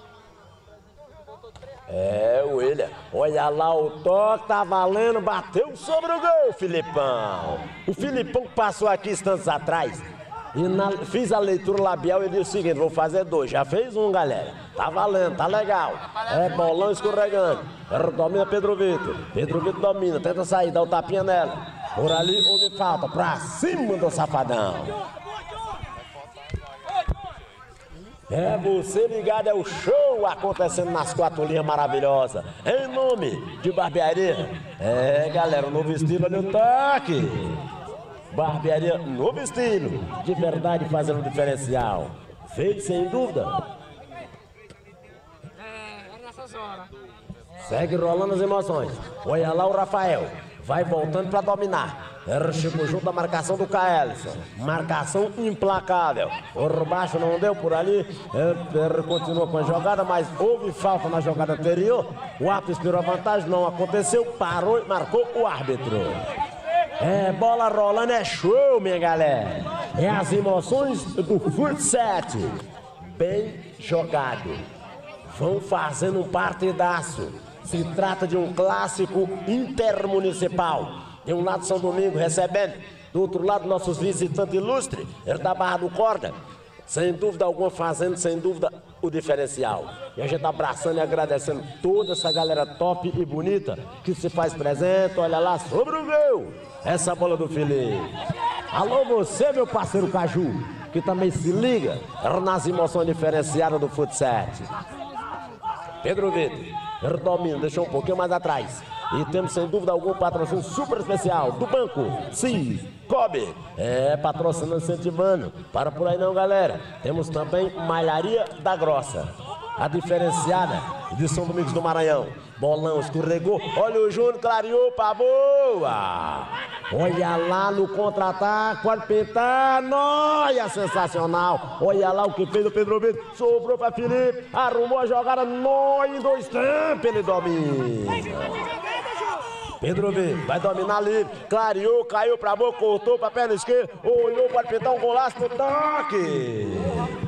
É, William, olha lá o toque, tá valendo, bateu sobre o gol, Filipão. O Filipão passou aqui instantes atrás e na, fiz a leitura labial e disse o seguinte, vou fazer dois, já fez um, galera. Tá valendo, tá legal. É bolão escorregando, domina Pedro Vitor, Pedro Vitor domina, tenta sair, dá o um tapinha nela. Por ali houve falta, pra cima do Safadão. É você ligado, é o show acontecendo nas quatro linhas maravilhosas. Em nome de barbearia. É, galera, novo estilo ali o toque. Barbearia, novo estilo. De verdade fazendo diferencial. Fez sem dúvida. É, é nessa zona. Segue rolando as emoções. Olha lá o Rafael. Vai voltando para dominar. Chegou junto à marcação do Caelson. Marcação implacável. Por baixo não deu por ali. Ele continua com a jogada, mas houve falta na jogada anterior. O árbitro esperou a vantagem, não aconteceu. Parou e marcou o árbitro. É, bola rolando, é show, minha galera. É as emoções do futsal. Bem jogado. Vão fazendo um partidaço. Se trata de um clássico intermunicipal. De um lado São Domingo recebendo, do outro lado nossos visitantes ilustres, ele da Barra do Corda. Sem dúvida alguma fazendo, sem dúvida, o diferencial. E a gente tá abraçando e agradecendo toda essa galera top e bonita que se faz presente. Olha lá, sobre o gol, essa bola do Felipe. Alô você, meu parceiro Caju, que também se liga nas emoções diferenciadas do futsal. Pedro Vitor, ele domina, deixou um pouquinho mais atrás. E temos sem dúvida algum patrocínio super especial do Banco Cicobi. É, patrocinando, incentivando. Para por aí não, galera. Temos também Malharia da Grossa. A diferenciada de São Domingos do Maranhão. Bolão escorregou. Olha o Júnior, clareou pra boa. Olha lá no contra-ataque, pode pintar. Noia, sensacional. Olha lá o que fez o Pedro Vitor. Sobrou pra Felipe. Arrumou a jogada. Noia em dois tempos, ele domina. Pedro V vai dominar livre, clareou, caiu pra boca, cortou pra perna esquerda, olhou, pode pintar um golaço no toque.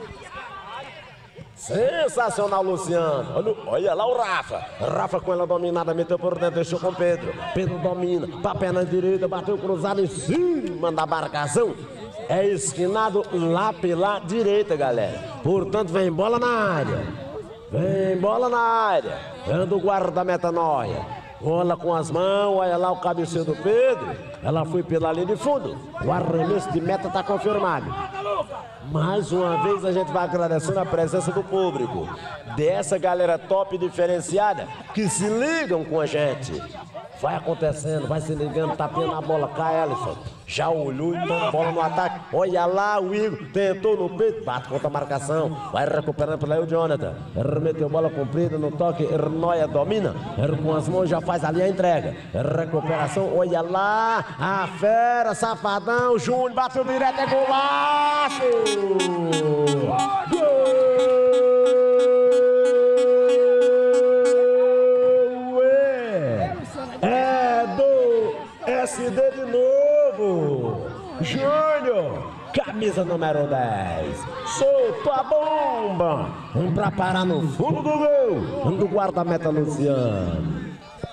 Sensacional, Luciano. Olha, olha lá o Rafa. Rafa com ela dominada, meteu por dentro, deixou com Pedro. Pedro domina, pra perna direita, bateu cruzado em cima da marcação. É esquinado lá pela direita, galera. Portanto, vem bola na área. Vem bola na área. Vem do guarda-meta Noia. Bola com as mãos, olha lá o cabeceio do Pedro. Ela foi pela linha de fundo. O arremesso de meta está confirmado. Mais uma vez a gente vai agradecendo a presença do público, dessa galera top e diferenciada que se ligam com a gente. Vai acontecendo, vai se ligando, tapinha na bola, cai Ellison. Já olhou e toma bola no ataque. Olha lá o Igor, tentou no peito, bate contra a marcação. Vai recuperando pela aí o Jonathan. Remeteu bola comprida no toque, Noia domina. Com as mãos já faz ali a entrega. Recuperação, olha lá, a fera, safadão, Júnior bateu direto, é golaço! Gol! S D de novo, Júnior, camisa número dez, soltou a bomba, um pra parar no fundo do gol, um do guarda-meta Luciano.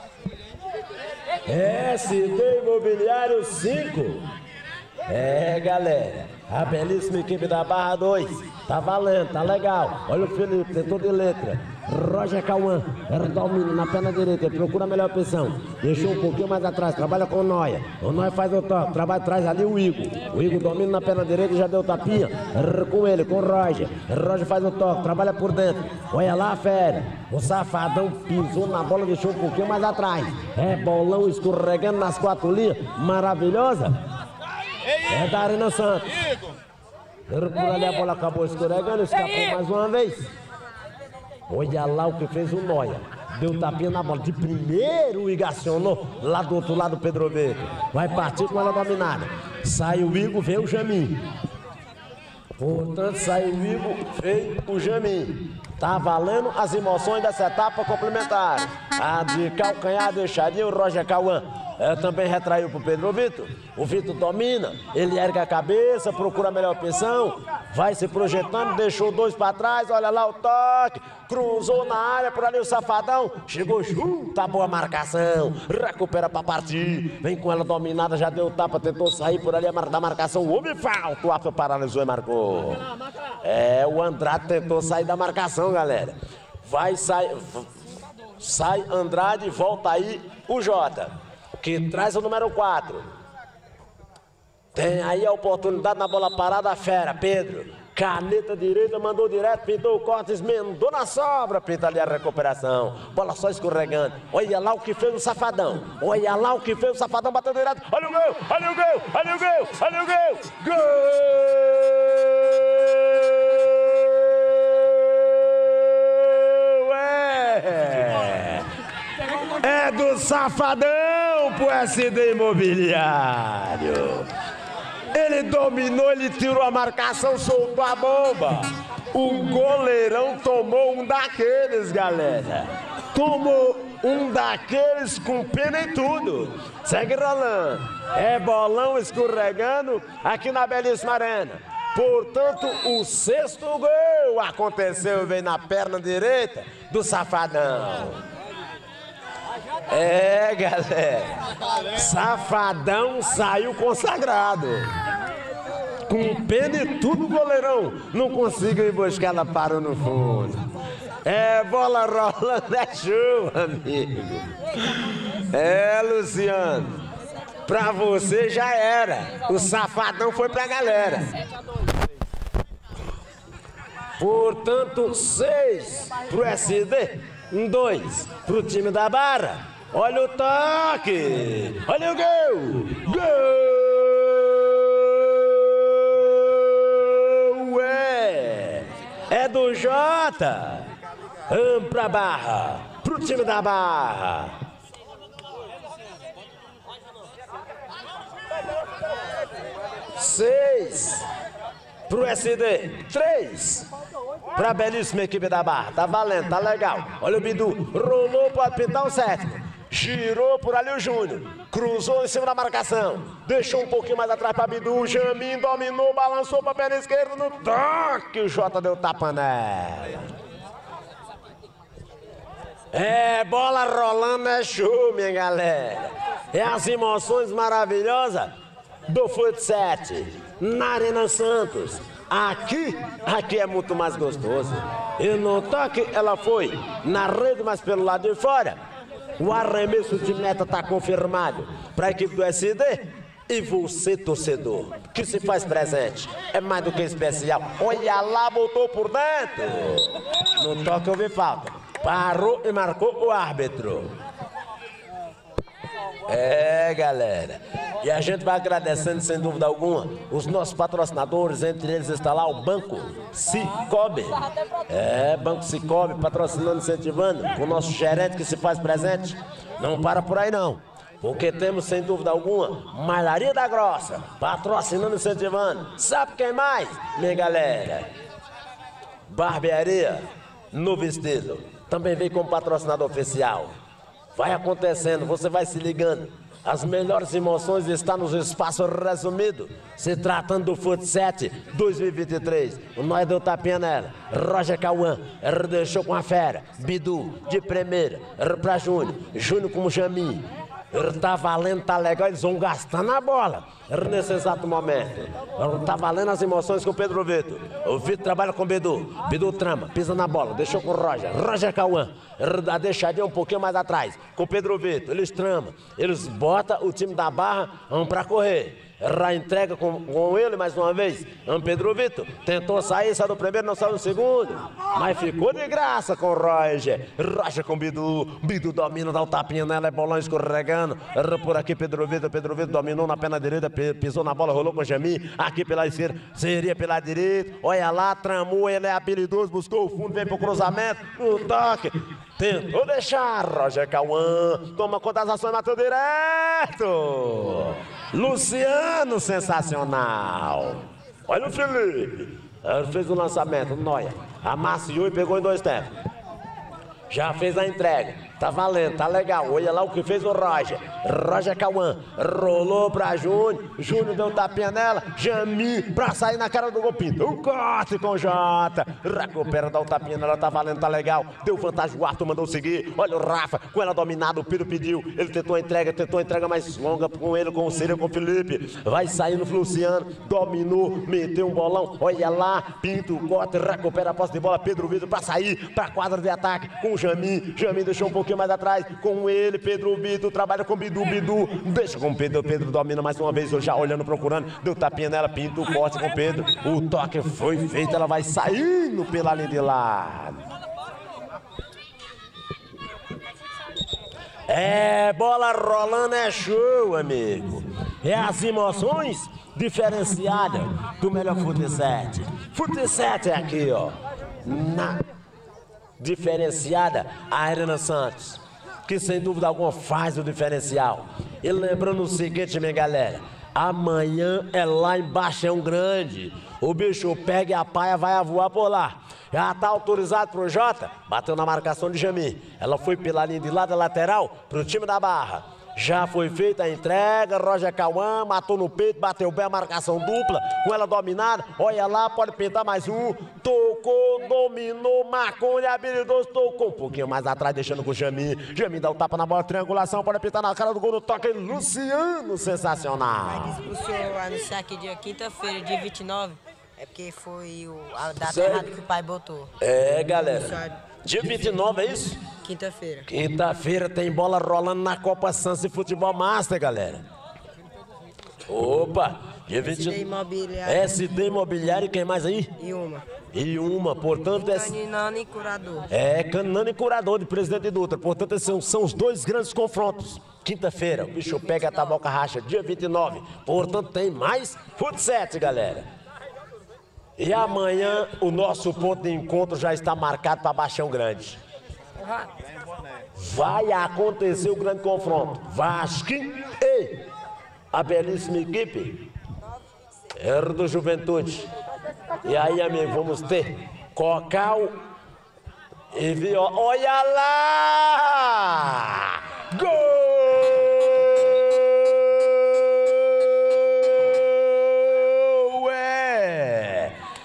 S D Imobiliário cinco, é galera, a belíssima equipe da Barra dois, tá valendo, tá legal, olha o Felipe, tentou de letra. Roger Cauã, era domínio na perna direita, ele procura a melhor opção, deixou um pouquinho mais atrás, trabalha com o Noia, o Noia faz o toque, trabalha atrás ali o Igor, o Igor domina na perna direita e já deu tapinha, com ele, com o Roger, Roger faz o toque, trabalha por dentro, olha lá a fera, o safadão pisou na bola, deixou um pouquinho mais atrás, é bolão escorregando nas quatro linhas, maravilhosa, é da Arena Santos, por ali a bola acabou escorregando, escapou mais uma vez. Olha lá o que fez o Noia. Deu tapinha na bola. De primeiro o Igor acionou. Lá do outro lado o Pedro Beto. Vai partir com ela dominada. Sai o Igor, vem o Jamin. Portanto, sai o Igor, vem o Jamin. Tá valendo as emoções dessa etapa complementar. A de calcanhar deixaria o Roger Cauã. É, também retraiu pro Pedro Vitor. O Vitor domina, ele ergue a cabeça, procura a melhor opção, vai se projetando, deixou dois para trás, olha lá o toque, cruzou na área, por ali o safadão, chegou junto, tá boa marcação, recupera para partir, vem com ela dominada, já deu tapa, tentou sair por ali da marcação, houve falta, o árbitro paralisou e marcou. É, o Andrade tentou sair da marcação, galera. Vai sair, sai Andrade, volta aí o Jota, que traz o número quatro. Tem aí a oportunidade na bola parada, a fera, Pedro. Caneta direita, mandou direto, pintou o corte, esmendou na sobra, pinta ali a recuperação. Bola só escorregando. Olha lá o que fez o safadão. Olha lá o que fez o safadão, bateu direto. Olha o gol, olha o gol, olha o gol, olha o gol. Gol! É, é do safadão pro S D Imobiliário. Ele dominou, ele tirou a marcação, soltou a bomba. O goleirão tomou um daqueles, galera. Tomou um daqueles com pena e tudo. Segue rolando. É bolão escorregando aqui na belíssima arena. Portanto, o sexto gol aconteceu, veio na perna direita do safadão. É, galera, safadão saiu consagrado. Com pena e tudo, goleirão não conseguiu ir buscar, ela parou no fundo. É, bola rolando, é chuva, amigo. É, Luciano, pra você já era. O safadão foi pra galera. Portanto, seis pro S D, um dois pro time da Barra. Olha o toque! Olha o gol! Gol! É, é do Jota! Vamos pra Barra, pro time da Barra! Seis pro S D, três pra belíssima equipe da Barra. Tá valendo, tá legal. Olha o Bidu, rolou, pode pintar o sétimo. girou por ali o Júnior, cruzou em cima da marcação, deixou um pouquinho mais atrás para Bidu, Jamin dominou, balançou para a perna esquerda no toque, o Jota deu tapa nela. É, bola rolando é show, minha galera. É as emoções maravilhosas do futsal na Arena Santos. Aqui, aqui é muito mais gostoso. E no toque ela foi na rede, mas pelo lado de fora. O arremesso de meta está confirmado para a equipe do S D. E você, torcedor, que se faz presente, é mais do que especial. Olha lá, botou por dentro. No toque houve falta. Parou e marcou o árbitro. É, galera. E a gente vai agradecendo, sem dúvida alguma, os nossos patrocinadores. Entre eles está lá o Banco Cicobi. É, Banco Cicobi patrocinando, incentivando. O nosso gerente que se faz presente. Não para por aí não. Porque temos, sem dúvida alguma, Malharia da Grossa, patrocinando, incentivando. Sabe quem mais, minha galera? Barbearia no Vestido. Também vem como patrocinador oficial. Vai acontecendo, você vai se ligando. As melhores emoções estão nos espaços resumidos. Se tratando do futsal dois mil e vinte e três. O Nós deu tapinha nela. Roger Cauã deixou com a fera. Bidu de primeira para Júnior. Júnior com o Jamin. Tá valendo, tá legal, eles vão gastando a bola nesse exato momento. Tá valendo as emoções com o Pedro Vitor. O Vitor trabalha com o Bidu. Bidu trama, pisa na bola, deixou com o Roger. Roger Cauã, a deixadinha um pouquinho mais atrás. Com o Pedro Vitor, eles tramam. Eles botam o time da Barra um pra correr. Já entrega com, com ele mais uma vez. Pedro Vitor tentou sair, saiu do primeiro, não saiu do segundo. Mas ficou de graça com o Roger. Roger com o Bidu. Bidu domina, dá um tapinha nela, é bolão escorregando. Por aqui Pedro Vitor. Pedro Vitor dominou na perna direita, pisou na bola, rolou com o Jamin. Aqui pela esquerda, seria pela direita. Olha lá, tramou, ele é habilidoso, buscou o fundo, vem pro cruzamento. No toque. Tentou deixar, Roger Cauã, toma conta das ações, matou direto. Luciano, sensacional. Olha o Felipe, ele fez o lançamento, Noia, amaciou e pegou em dois tempos. Já fez a entrega, tá valendo, tá legal. Olha lá o que fez o Roger. Roger Cauã, rolou pra Júnior. Júnior deu um tapinha nela. Jamin pra sair na cara do gol. Pintou um corte com o Jota. Recupera, dá um tapinha nela, tá valendo, tá legal. Deu vantagem, o Arthur mandou seguir. Olha o Rafa, com ela dominada, o Piro pediu. Ele tentou a entrega, tentou a entrega mais longa com ele, com o Círio, com o Felipe. Vai saindo o Luciano, dominou, meteu um bolão. Olha lá, pinta o corte, recupera a posse de bola. Pedro Vitor pra sair pra quadra de ataque com o Jamin. Jamin deixou um pouquinho mais atrás com ele. Pedro Vitor trabalha com Bidu. Bidu deixa com o Pedro. Pedro domina mais uma vez, já olhando, procurando. Deu tapinha nela, pinta o corte com o Pedro. O toque foi feito, ela vai saindo pela linha de lado. É, bola rolando é show, amigo. É as emoções diferenciadas do melhor futsal. Futsal é aqui, ó. Na diferenciada a Arena Santos, que sem dúvida alguma faz o diferencial. E lembrando o seguinte, minha galera, amanhã é lá em Baixão Grande. O bicho pega e a paia vai a voar por lá. Já tá autorizado pro Jota, bateu na marcação de Jamin. Ela foi pela linha de lado da lateral pro time da Barra. Já foi feita a entrega, Roger Cauã matou no peito, bateu bem a marcação dupla, com ela dominada, olha lá, pode pintar mais um, tocou, dominou, marcou, ele habilidoso, tocou um pouquinho mais atrás, deixando com o Jamin. Jamin dá o tapa na bola, triangulação, pode pintar na cara do gol, no toque, Luciano, sensacional. Mas disse pro senhor anunciar que dia quinta-feira, dia vinte e nove, é porque foi o, a data Sério? errada que o pai botou. É, galera, dia vinte e nove, é isso? Quinta-feira. Quinta-feira tem bola rolando na Copa Santos e Futebol Master, galera. Opa, dia vinte e nove. S D Imobiliário. S D Imobiliário, quem mais aí? E uma. E uma, portanto, é... Caninano e Curador. É, Caninano e Curador, de Presidente Dutra. Portanto, esses são, são os dois grandes confrontos. Quinta-feira, o bicho pega a taboca racha, dia vinte e nove. Portanto, tem mais futsal, galera. E amanhã, o nosso ponto de encontro já está marcado para Baixão Grande. Vai acontecer o grande confronto. Vasco e a belíssima equipe era do Juventude. E aí, amigo, vamos ter Cocal e Viola. Olha lá! Gol!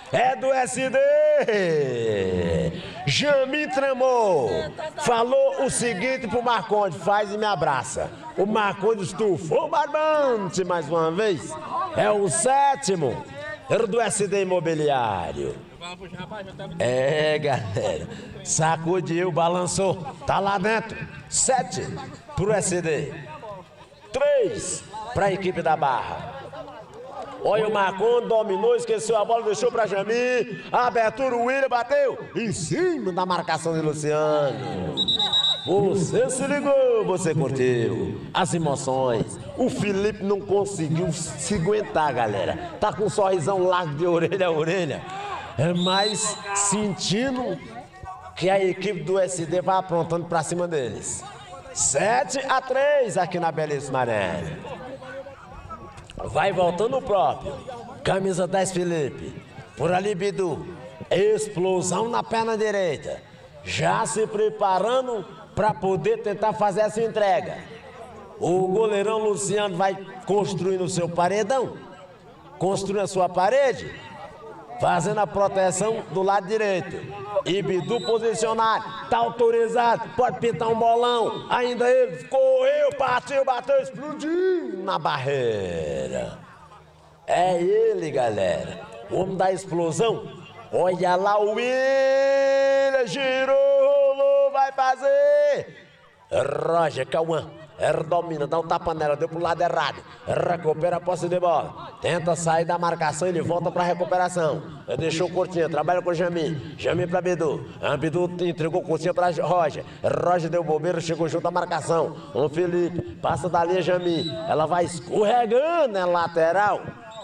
é do S D. Jami tramou. Falou o seguinte pro Marconde, faz e me abraça. O Marconde estufou o barbante mais uma vez. É o sétimo. Era do S D Imobiliário. É, galera. Sacudiu, balançou. Tá lá dentro. Sete pro S D. Três pra equipe da Barra. Olha o Marconde, dominou, esqueceu a bola, deixou pra Jami. Abertura, o William bateu em cima da marcação de Luciano. Você se ligou, você curtiu as emoções. O Felipe não conseguiu se aguentar, galera. Tá com um sorrisão largo de orelha a orelha. É mais sentindo que a equipe do S D vai aprontando pra cima deles. sete a três aqui na Belíssima Arena. Vai voltando o próprio. Camisa dez, Felipe. Por ali, Bidu. Explosão na perna direita. Já se preparando para poder tentar fazer essa entrega. O goleirão Luciano vai construindo o seu paredão. Construindo a sua parede. Fazendo a proteção do lado direito. E Bidu posicionado. Tá autorizado. Pode pintar um bolão. Ainda ele correu, partiu, bateu, explodiu na barreira. É ele, galera. O homem da explosão. Olha lá o William. Girou, rolou, vai fazer. Roger Cauã. Ela domina, dá um tapa nela, deu pro lado errado. Recupera a posse de bola. Tenta sair da marcação, ele volta pra recuperação. Deixou o Coutinho, trabalha com o Jami. Jami pra Bidu. A Bidu entregou o Coutinho pra Roger. Roger deu bobeira, chegou junto à marcação. O Felipe passa da linha Jami. Ela vai escorregando na lateral.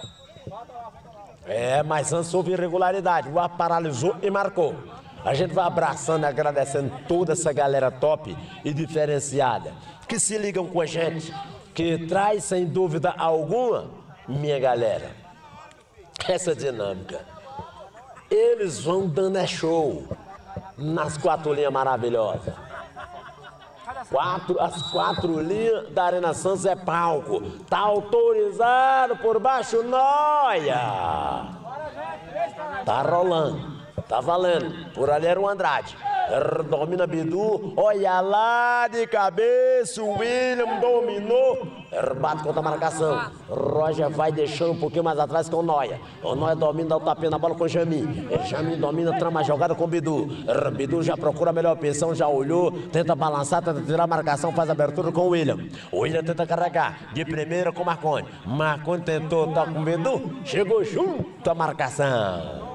É, mas antes houve irregularidade. O ar paralisou e marcou. A gente vai abraçando e agradecendo toda essa galera top e diferenciada que se ligam com a gente, que traz sem dúvida alguma, minha galera, essa dinâmica. Eles vão dando é show nas quatro linhas maravilhosas. Quatro, as quatro linhas da Arena Santos é palco. Tá autorizado por baixo, Noia. Tá rolando. Tá valendo. Por ali era o Andrade. Domina Bidu. Olha lá de cabeça. O William dominou. Bate contra a marcação. Roger vai deixando um pouquinho mais atrás com o Noia. O Noia domina, dá o tapinha na bola com o Jami. Jami domina, trama a jogada com o Bidu. Bidu já procura a melhor opção, já olhou. Tenta balançar, tenta tirar a marcação, faz a abertura com o William. O William tenta carregar. De primeira com o Marconde. Marconde tentou, tá com o Bidu. Chegou junto à marcação.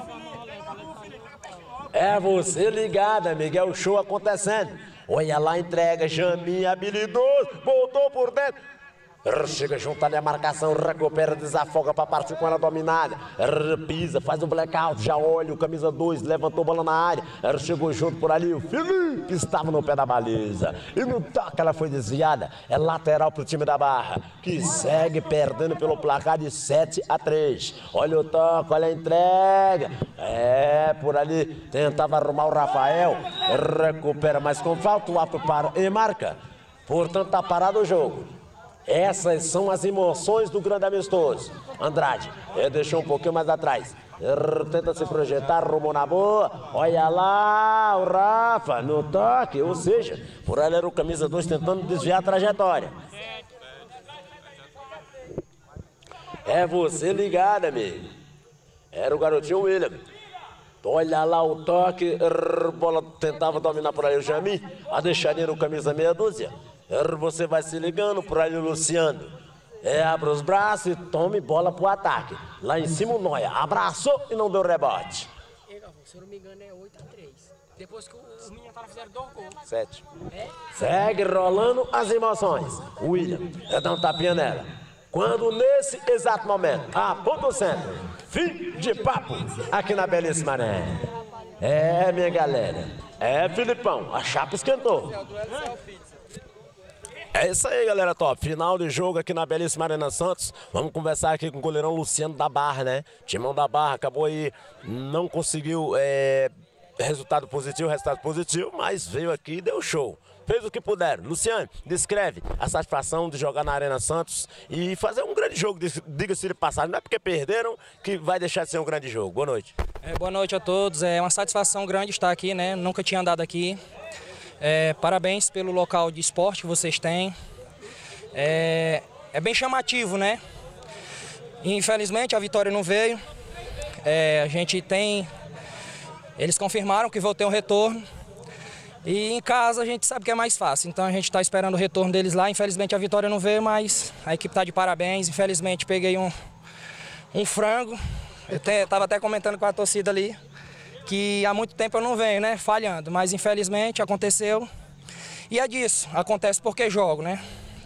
É você ligada, Miguel, show acontecendo. Olha lá, entrega, Jami, habilidoso, voltou por dentro. Chega junto ali a marcação, recupera, desafoga para partir com ela dominada. Pisa, faz um blackout, já olha o camisa dois, levantou bola na área. Chegou junto por ali, o Felipe estava no pé da baliza. E no toque ela foi desviada. É lateral pro time da Barra, que segue perdendo pelo placar de sete a três. Olha o toque, olha a entrega. É, por ali tentava arrumar o Rafael. Recupera, mas com falta o ato para e marca. Portanto, tá parado o jogo. Essas são as emoções do grande amistoso. Andrade, ele deixou um pouquinho mais atrás. Ele tenta se projetar, rumou na boa. Olha lá, o Rafa no toque. Ou seja, por ali era o camisa dois tentando desviar a trajetória. É você ligado, amigo. Era o garotinho William. Olha lá o toque. Bola tentava dominar por ali o Jami. A deixadinha no camisa meia dúzia. Você vai se ligando por ali o Luciano. É, abre os braços e tome bola pro ataque. Lá em cima o Noia abraçou e não deu rebote. Se eu não me engano é oito a três. Depois que os meninos fizeram dois gols. sete. É? Segue rolando as emoções. O William dá um tapinha nela. Quando nesse exato momento, aponta o centro. Fim de papo aqui na Belíssima Arena. É, minha galera. É, Filipão, a chapa esquentou. É isso aí, galera top. Final de jogo aqui na Belíssima Arena Santos. Vamos conversar aqui com o goleirão Luciano da Barra, né? Timão da Barra acabou aí, não conseguiu é, resultado positivo, resultado positivo, mas veio aqui e deu show. fez o que puderam. Luciano, descreve a satisfação de jogar na Arena Santos e fazer um grande jogo, diga-se de passagem. Não é porque perderam que vai deixar de ser um grande jogo. Boa noite. É, boa noite a todos. É uma satisfação grande estar aqui, né? Nunca tinha andado aqui. É, parabéns pelo local de esporte que vocês têm. É, é bem chamativo, né? Infelizmente a vitória não veio. É, a gente tem... Eles confirmaram que vão ter um retorno. E em casa a gente sabe que é mais fácil. Então a gente está esperando o retorno deles lá. Infelizmente a vitória não veio, mas a equipe está de parabéns. Infelizmente peguei um, um frango. Eu estava até comentando com a torcida ali que há muito tempo eu não venho, né, falhando, mas infelizmente aconteceu. E é disso, acontece porque jogo, né?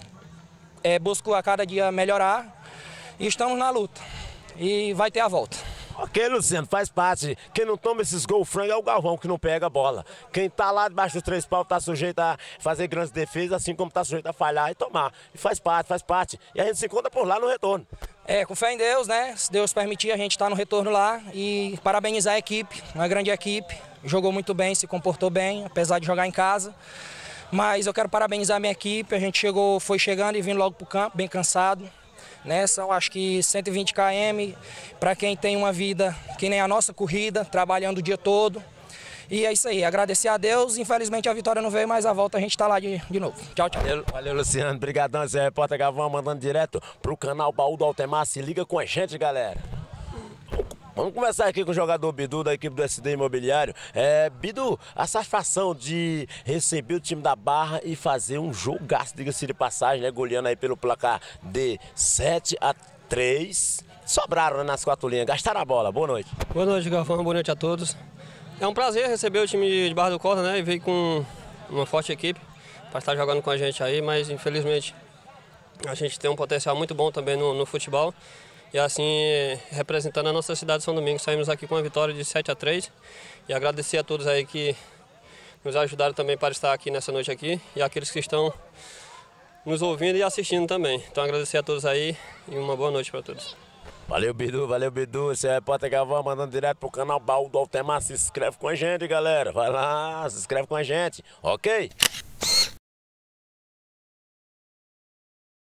É, busco a cada dia melhorar e estamos na luta. E vai ter a volta. Ok, Luciano, faz parte. Quem não toma esses gols frango é o Galvão, que não pega a bola. Quem tá lá debaixo dos três paus tá sujeito a fazer grandes defesas, assim como tá sujeito a falhar e tomar. E faz parte, faz parte. E a gente se encontra por lá no retorno. É, com fé em Deus, né? Se Deus permitir, a gente está no retorno lá. E parabenizar a equipe, uma grande equipe. Jogou muito bem, se comportou bem, apesar de jogar em casa. Mas eu quero parabenizar a minha equipe. A gente chegou, foi chegando e vindo logo pro campo, bem cansado. Né? São acho que cento e vinte quilômetros para quem tem uma vida que nem a nossa corrida, trabalhando o dia todo. E é isso aí, agradecer a Deus. Infelizmente a vitória não veio, mas a volta a gente está lá de, de novo. Tchau, tchau. Valeu, valeu Luciano. Obrigadão, esse é o repórter Galvão mandando direto pro canal Baú do Altemar. Se liga com a gente, galera. Vamos começar aqui com o jogador Bidu da equipe do S D Imobiliário. É, Bidu, a satisfação de receber o time da Barra e fazer um jogaço, diga-se de passagem, né? Goleando aí pelo placar de sete a três. Sobraram nas quatro linhas, gastaram a bola. Boa noite. Boa noite, Galvão. Boa noite a todos. É um prazer receber o time de Barra do Corda, né? E veio com uma forte equipe para estar jogando com a gente aí, mas infelizmente a gente tem um potencial muito bom também no, no futebol. E assim, representando a nossa cidade de São Domingos, saímos aqui com uma vitória de sete a três. E agradecer a todos aí que nos ajudaram também para estar aqui nessa noite aqui. E aqueles que estão nos ouvindo e assistindo também. Então agradecer a todos aí e uma boa noite para todos. Valeu, Bidu, valeu, Bidu. Esse é o repórter Galvão mandando direto pro canal Baú do Altemar. Se inscreve com a gente, galera. Vai lá, se inscreve com a gente, ok?